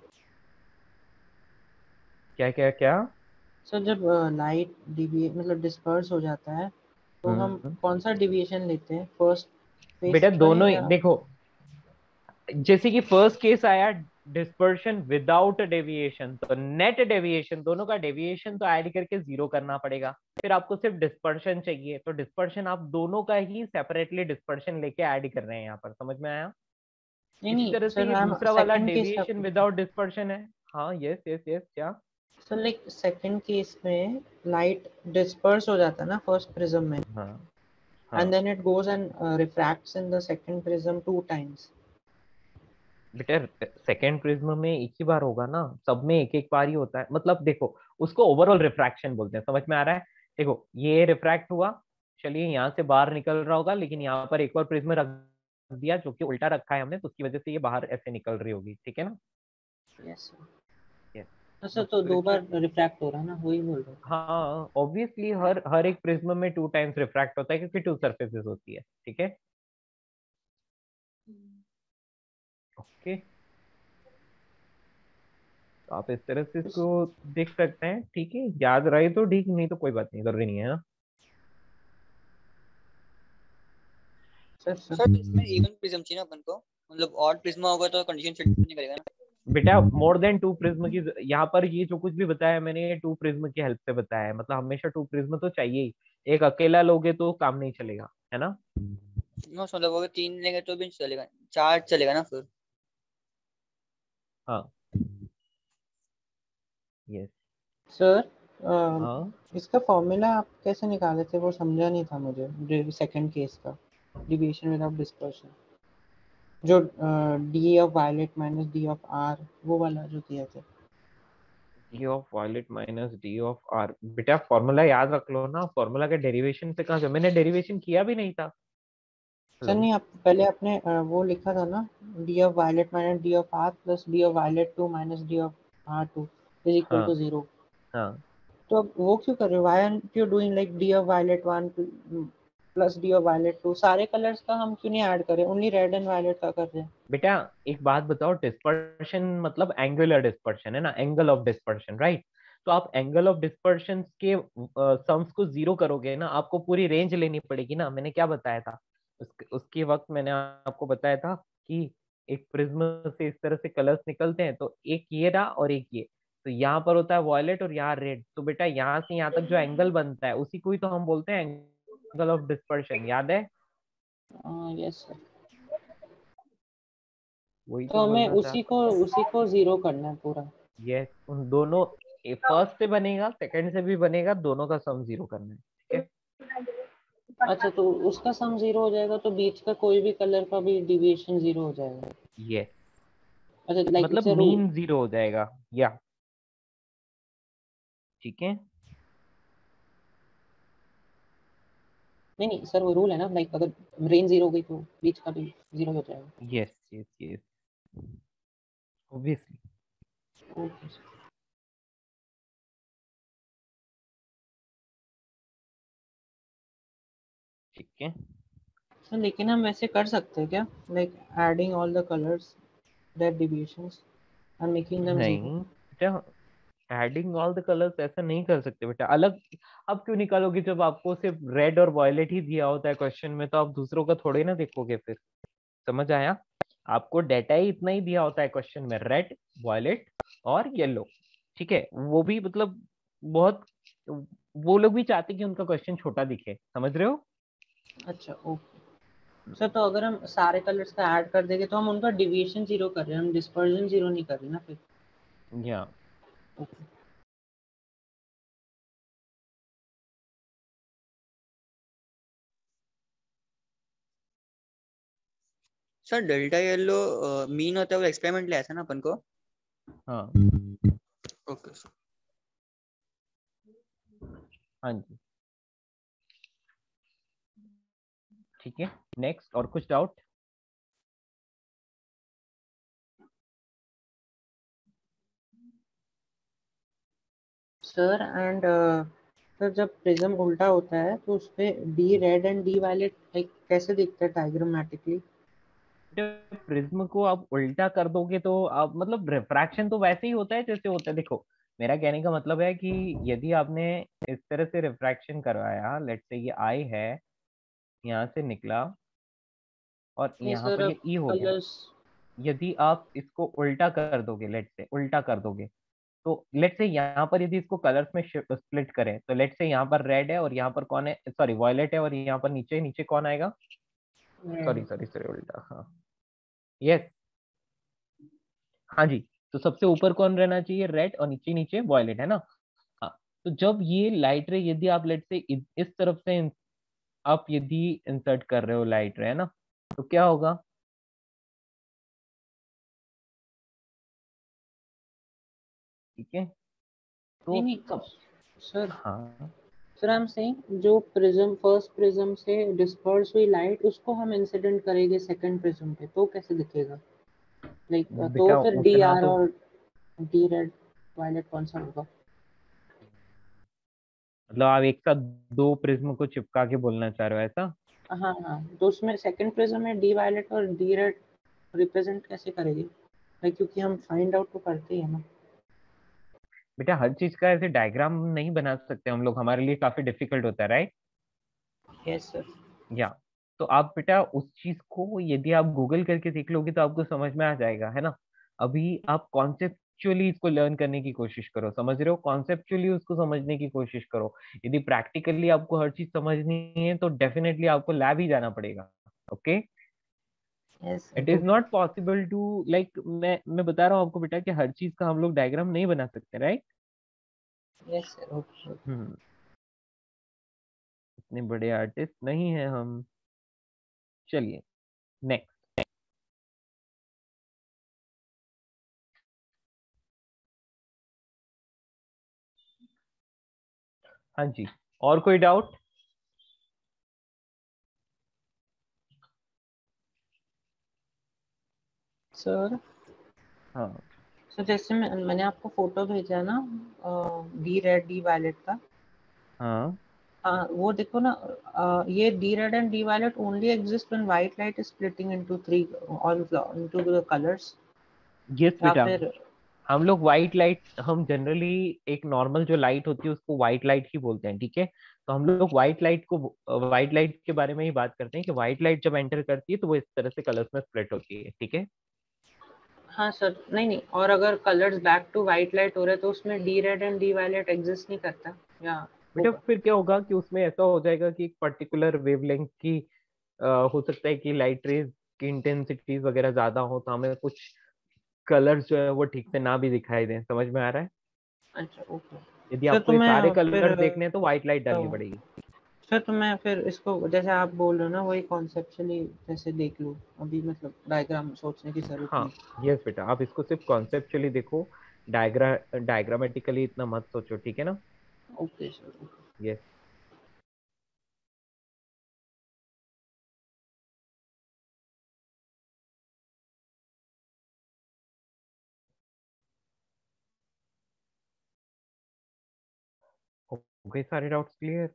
क्या क्या क्या? सर जब लाइट डिविएट मतलब डिस्पर्स हो जाता है तो हम हम्म, कौन सा डिविएशन लेते हैं, फर्स्ट फेस बेटा का दोनों ही या? देखो, जैसे कि फर्स्ट केस आया डिस्पर्शन विदाउट डेविएशन, तो नेट डेविएशन, दोनों का डेविएशन तो ऐड करके 0 करना पड़ेगा। फिर आपको सिर्फ डिस्पर्शन चाहिए, तो डिस्पर्शन आप दोनों का ही सेपरेटली डिस्पर्शन लेके ऐड कर रहे हैं यहाँ पर, समझ में आया? नहीं इसी नहीं तरह से सर, ये हम दूसरा वाला सेकंड केस का डेविएशन पूछ रहे हैं। विदाउट डिस्पर्शन है। हाँ, यस यस यस, क्या? सर लाइक सेकंड केस में लाइट डिस्पर्स हो जाता है ना फर्स्ट प्रिज्म में, हाँ and हाँ then it goes and refracts in the second prism 2 times. बेटा, सेकेंड प्रिज्म में एक ही बार होगा ना, सब में एक एक बार ही होता है, मतलब देखो उसको ओवरऑल रिफ्रैक्शन बोलते हैं, समझ में आ रहा है? देखो ये रिफ्रैक्ट हुआ, चलिए यहाँ से बाहर निकल रहा होगा, लेकिन यहाँ पर एक और प्रिज्म रख दिया जो कि उल्टा रखा है हमने, तो उसकी वजह से ये बाहर ऐसे निकल रही होगी, ठीक है ना? Yes sir. Yes. तो सर बस तो तो 2 इसमें, बार रिफ्रैक्ट हो रहा है ना, वही बोल रहा हूँ। हाँ ऑब्वियसली हर हर एक प्रिज्म में 2 टाइम्स रिफ्रैक्ट होता है, क्योंकि 2 सरफेसेस होती है, ठीक है। ओके, तो आप इस तरह से इसको देख सकते हैं, ठीक है, याद रहे तो ठीक, नहीं तो कोई बात नहीं, जरूरी नहीं है ना। सर सर इसमें इवन प्रिज्म चाहिए ना अपन को, मतलब ऑड प्रिज्म होगा तो कंडीशन फिट नहीं करेगा ना। बेटा मोर देन 2 प्रिज्म की, यहाँ पर ये जो कुछ भी बताया मैंने, ये 2 प्रिज्म की हेल्प से बताया है, मतलब हमेशा 2 प्रिज्म तो चाहिए ही, एक अकेला लोगे तो काम नहीं चलेगा, है ना? नो मतलब अगर 3 लेंगे तो भी चलेगा, 4 चलेगा ना फिर। हाँ, यस। सर हाँ, इसका फॉर्मूला आप कैसे निकाले थे, वो समझा नहीं था मुझे सेकंड केस का, डिविएशन विदाउट डिस्पर्शन, जो D of violet minus D of R, वो वाला जो दिया था। D of violet minus D of R, बेटा फॉर्मूला याद रख लो ना, फॉर्मूला के डेरिवेशन से कहाँ से, मैंने डेरिवेशन किया भी नहीं था। सर हेलो, नहीं, आप पहले आपने वो लिखा था ना, D of violet minus D of R plus D of violet 2 minus D of R 2 is equal हाँ टू 0। हाँ तो अब वो क्यों कर रहे हो? Why aren't you doing like dear violet 1 plus dear violet 2? सारे कलर्स का हम क्यों नहीं ऐड करें, ओनली रेड एंड वायलेट का कर रहे हैं? बेटा एक बात बताओ, डिस्पर्शन मतलब एंगुलर डिस्पर्शन है ना, एंगल ऑफ डिस्पर्शन, राइट? तो आप एंगल ऑफ डिस्पर्शन के सम्स को जीरो करोगे ना, आपको पूरी रेंज लेनी पड़ेगी ना। मैंने क्या बताया था उसके वक्त, मैंने आपको बताया था कि एक प्रिज्म से इस तरह से कलर्स निकलते हैं, तो एक ये रहा और एक ये, तो यहाँ पर होता है वॉयलेट और यहाँ रेड। तो बेटा यहाँ से यहाँ तक जो एंगल बनता है उसी को ही तो हम बोलते हैं एंगल ऑफ डिस्पर्शन, याद है? Yes sir. वही तो तो हमें बोलना उसी चाहता। को जीरो करना है पूरा। यस, उन दोनों, फर्स्ट से बनेगा सेकंड से भी बनेगा, दोनों का सम जीरो करना है, ठीक है? अच्छा, तो उसका सम जीरो हो जाएगा तो बीच का कोई भी कलर का भी डिविएशन जीरो हो जाएगा? यस, अच्छा, लाइक मतलब it's a rule. Mean zero हो जाएगा, या ठीक है। नहीं नहीं सर, वो रूल है ना, लाइक अगर रेंज जीरो हो गई तो बीच का भी जीरो हो जाएगा। Yes yes yes, obviously. Okay sir. ठीक है। सर लेकिन हम वैसे कर सकते हैं क्या, like adding all the colours that deviations and making them zero? नहीं बेटा, एडिंग ऑल द कलर्स ऐसा नहीं कर सकते बेटा, अलग। अब क्यों निकालोगे जब आपको सिर्फ रेड और वॉयलेट ही दिया होता है क्वेश्चन में, तो आप दूसरों का थोड़े ना देखोगे फिर। समझ आया? आपको डेटा ही इतना ही दिया होता है क्वेश्चन में, रेड, वॉयलेट और येलो, ठीक है? वो भी मतलब बहुत, वो लोग भी चाहते कि उनका क्वेश्चन छोटा दिखे, समझ रहे हो? अच्छा ओके सर, तो अगर हम सारे कलर्स का ऐड कर देंगे तो हम उनका डिविएशन जीरो कर रहे हैं, हम डिस्पर्जन जीरो नहीं कर रहे ना फिर। या okay. Sir delta yellow mean होता है, वो एक्सपेरिमेंट लिया था ना अपन को। हाँ ओके सर। हाँ जी, ठीक है। नेक्स्ट, और कुछ डाउट? सर एंड सर, जब प्रिज्म उल्टा होता है तो उसपे D red and D violet like कैसे दिखता है डायग्रामेटिकली? प्रिज्म को आप उल्टा कर दोगे तो आप, मतलब रिफ्रैक्शन तो वैसे ही होता है जैसे होता है। देखो, मेरा कहने का मतलब है कि यदि आपने इस तरह से रिफ्रैक्शन करवाया, लेट्स से ये आई है, यहाँ से निकला और नहीं यहाँ सर, पर अब ये ई हो गया। कलर्स। यदि आप इसको उल्टा कर दोगे, लेट्स से उल्टा कर दोगे, तो लेट्स से यहाँ पर यदि इसको कलर्स में स्प्लिट करें, तो लेट्स से यहाँ पर रेड है और यहाँ पर कौन है, सॉरी वॉयलेट है, और यहाँ पर नीचे नीचे कौन आएगा? सॉरी सॉरी सॉरी, उल्टा, हाँ। यस, हाँ जी। तो सबसे ऊपर कौन रहना चाहिए? रेड, और नीचे नीचे वॉयलेट, है ना? हाँ। तो जब ये लाइट रे, यदि आप लेट से इस तरफ से आप यदि इंसर्ट कर रहे हो लाइट रे, है ना, तो क्या होगा? ठीक है, तो नहीं नहीं सब, सर, हाँ सर आई एम सेइंग जो प्रिज्म फर्स्ट प्रिज्म से डिस्पर्स हुई लाइट उसको हम इंसिडेंट करेंगे सेकंड प्रिज्म पे, तो कैसे दिखेगा? लाइक तो बेटा फिर डी उतना आर तो, और डी रेड वायलेट कौन सा होगा? मतलब आप एक साथ दो प्रिज्म को चिपका के बोलना चाह रहे हो ऐसा? हाँ हाँ, तो उसमें सेकंड प्रिज्म में डी वायलेट और डी रेड रिप्रेजेंट कैसे करेगी? लाइक क्योंकि हम फाइंड आउट तो करते ही है ना। बेटा हर चीज का ऐसे डायग्राम नहीं बना सकते हम लोग, हमारे लिए काफी डिफिकल्ट होता है, राइट? Yes sir. या, तो आप बेटा उस चीज को यदि आप गूगल करके देख लोगे तो आपको समझ में आ जाएगा, है ना? अभी आप कॉन्सेप्चुअली इसको लर्न करने की कोशिश करो, समझ रहे हो? कॉन्सेप्चुअली उसको समझने की कोशिश करो। यदि प्रैक्टिकली आपको हर चीज समझनी है तो डेफिनेटली आपको लैब ही जाना पड़ेगा। Okay, yes it sir. Is not possible to, like मैं बता रहा हूँ आपको बेटा कि हर चीज का हम लोग डायग्राम नहीं बना सकते, right? Yes sir. Okay. Hmm, इतने बड़े आर्टिस्ट नहीं है हम। चलिए, नेक्स्ट। हाँ जी, और कोई डाउट? सर हाँ सो जैसे मैंने आपको फोटो भेजा ना डी रेड डी वायलेट का। हाँ वो देखो ना, ये D red and D violet only exist when white light is splitting into three into the colours, yes या बेटा, फिर हम लोग व्हाइट लाइट, हम जनरली एक नॉर्मल जो लाइट होती है उसको व्हाइट लाइट ही बोलते हैं, ठीक है। तो हम लोग व्हाइट लाइट के बारे में ही बात करते हैं कि व्हाइट लाइट जब एंटर करती है तो वो इस तरह से कलर्स में स्प्लिट होती है, ठीक है। हाँ सर, नहीं नहीं, और अगर colours back to white light हो रहे तो उसमें D red and D violet exist नहीं करता या बेटा होगा? फिर क्या होगा कि उसमें ऐसा हो जाएगा कि एक पर्टिकुलर वेवलेंथ की हो सकता है कि लाइट रेज की इंटेंसिटीज वगैरह ज्यादा हो तो हमें कुछ कलर्स जो है वो ठीक से ना भी दिखाई दें, समझ में आ रहा है। अच्छा ओके। यदि सर तो आपको ये सारे मैं फिर कलर देखने हैं तो व्हाइट लाइट डालनी तो पड़ेगी। सर तो मैं फिर इसको जैसे आप बोल रहे हो ना वही कॉन्सेप्चुअली जैसे देख लूँ अभी, मतलब डायग्राम सोचने की जरूरत हाँ नहीं। यस बेटा, आप इसको सिर्फ कॉन्सेप्चुअली देखो, डायग्रामेटिकली इतना मत सोचो, ठीक है ना। Okay sir. यस। ओके, सारे डाउट्स क्लियर?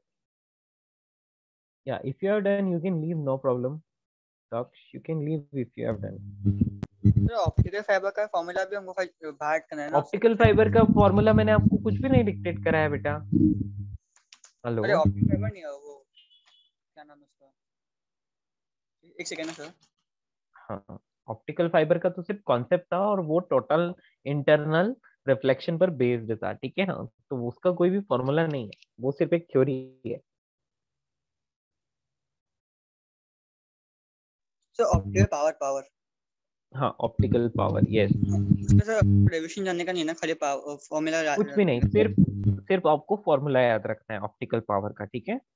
या if you have done you can leave, no problem. Daksh, you can leave if you have done. तो ऑप्टिकल फाइबर का फॉर्मूला भी हमको बाहर करना है ना उससे ऑप्टिकल कुछ। फाइबर का फॉर्मूला मैंने आपको कुछ भी नहीं डिक्टेट करा है बेटा। हेलो। अरे ऑप्टिकल फाइबर नहीं है वो, क्या नाम है उसका, एक सेकंड ना सर। हाँ, ऑप्टिकल फाइबर का तो सिर्फ कॉन्सेप्ट था और वो टोटल इंटरनल रिफ्लेक्शन पर बेस्ड था, ठीक है। हाँ, तो उसका कोई भी फॉर्मूला नहीं है, वो सिर्फ एक थ्योरी है। सर ऑप्टिकल पावर पावर हाँ, ऑप्टिकल पावर, यस। उसमें सर डेविएशन जानने का नहीं है ना, खाली पावर फॉर्मूला कुछ भी नहीं, सिर्फ सिर्फ आपको फॉर्मूला याद रखना है ऑप्टिकल पावर का, ठीक है।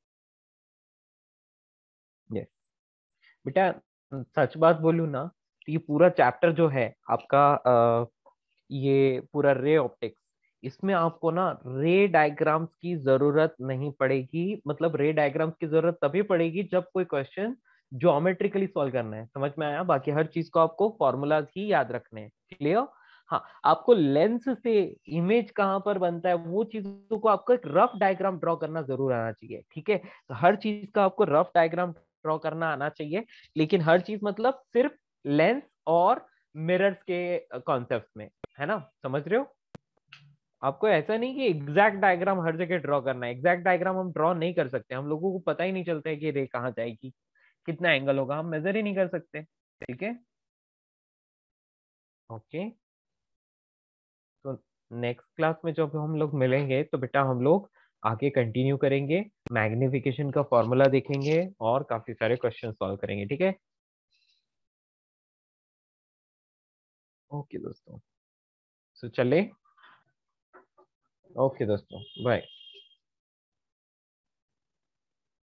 यस बेटा, सच बात बोलूं ना तो ये पूरा चैप्टर जो है आपका, ये पूरा रे ऑप्टिक्स, इसमें आपको ना रे डायग्राम्स की जरूरत नहीं पड़ेगी। मतलब रे डायग्राम्स की जरूरत तभी पड़ेगी जब कोई क्वेश्चन ज्योमेट्रिकली सॉल्व करना है, समझ में आया। बाकी हर चीज को आपको फॉर्मूलाज ही याद रखने हैं, क्लियर। हाँ, आपको लेंस से इमेज कहाँ पर बनता है वो चीजों को आपको एक रफ डायग्राम ड्रॉ करना जरूर आना चाहिए, ठीक है। तो हर चीज का आपको रफ डायग्राम ड्रॉ करना आना चाहिए, लेकिन हर चीज मतलब सिर्फ लेंस और मिरर्स के कॉन्सेप्ट में, है ना, समझ रहे हो। आपको ऐसा नहीं कि एग्जैक्ट डायग्राम हर जगह ड्रॉ करना है। एग्जैक्ट डायग्राम हम ड्रॉ नहीं कर सकते, हम लोगों को पता ही नहीं चलता है कि रे कहाँ जाएगी, कितना एंगल होगा, हम मेजर ही नहीं कर सकते, ठीक है। ओके, तो नेक्स्ट क्लास में जब हम लोग मिलेंगे तो बेटा हम लोग आगे कंटिन्यू करेंगे, मैग्निफिकेशन का फॉर्मूला देखेंगे और काफी सारे क्वेश्चन सॉल्व करेंगे, ठीक है। ओके दोस्तों, सो चले। ओके दोस्तों, बाय।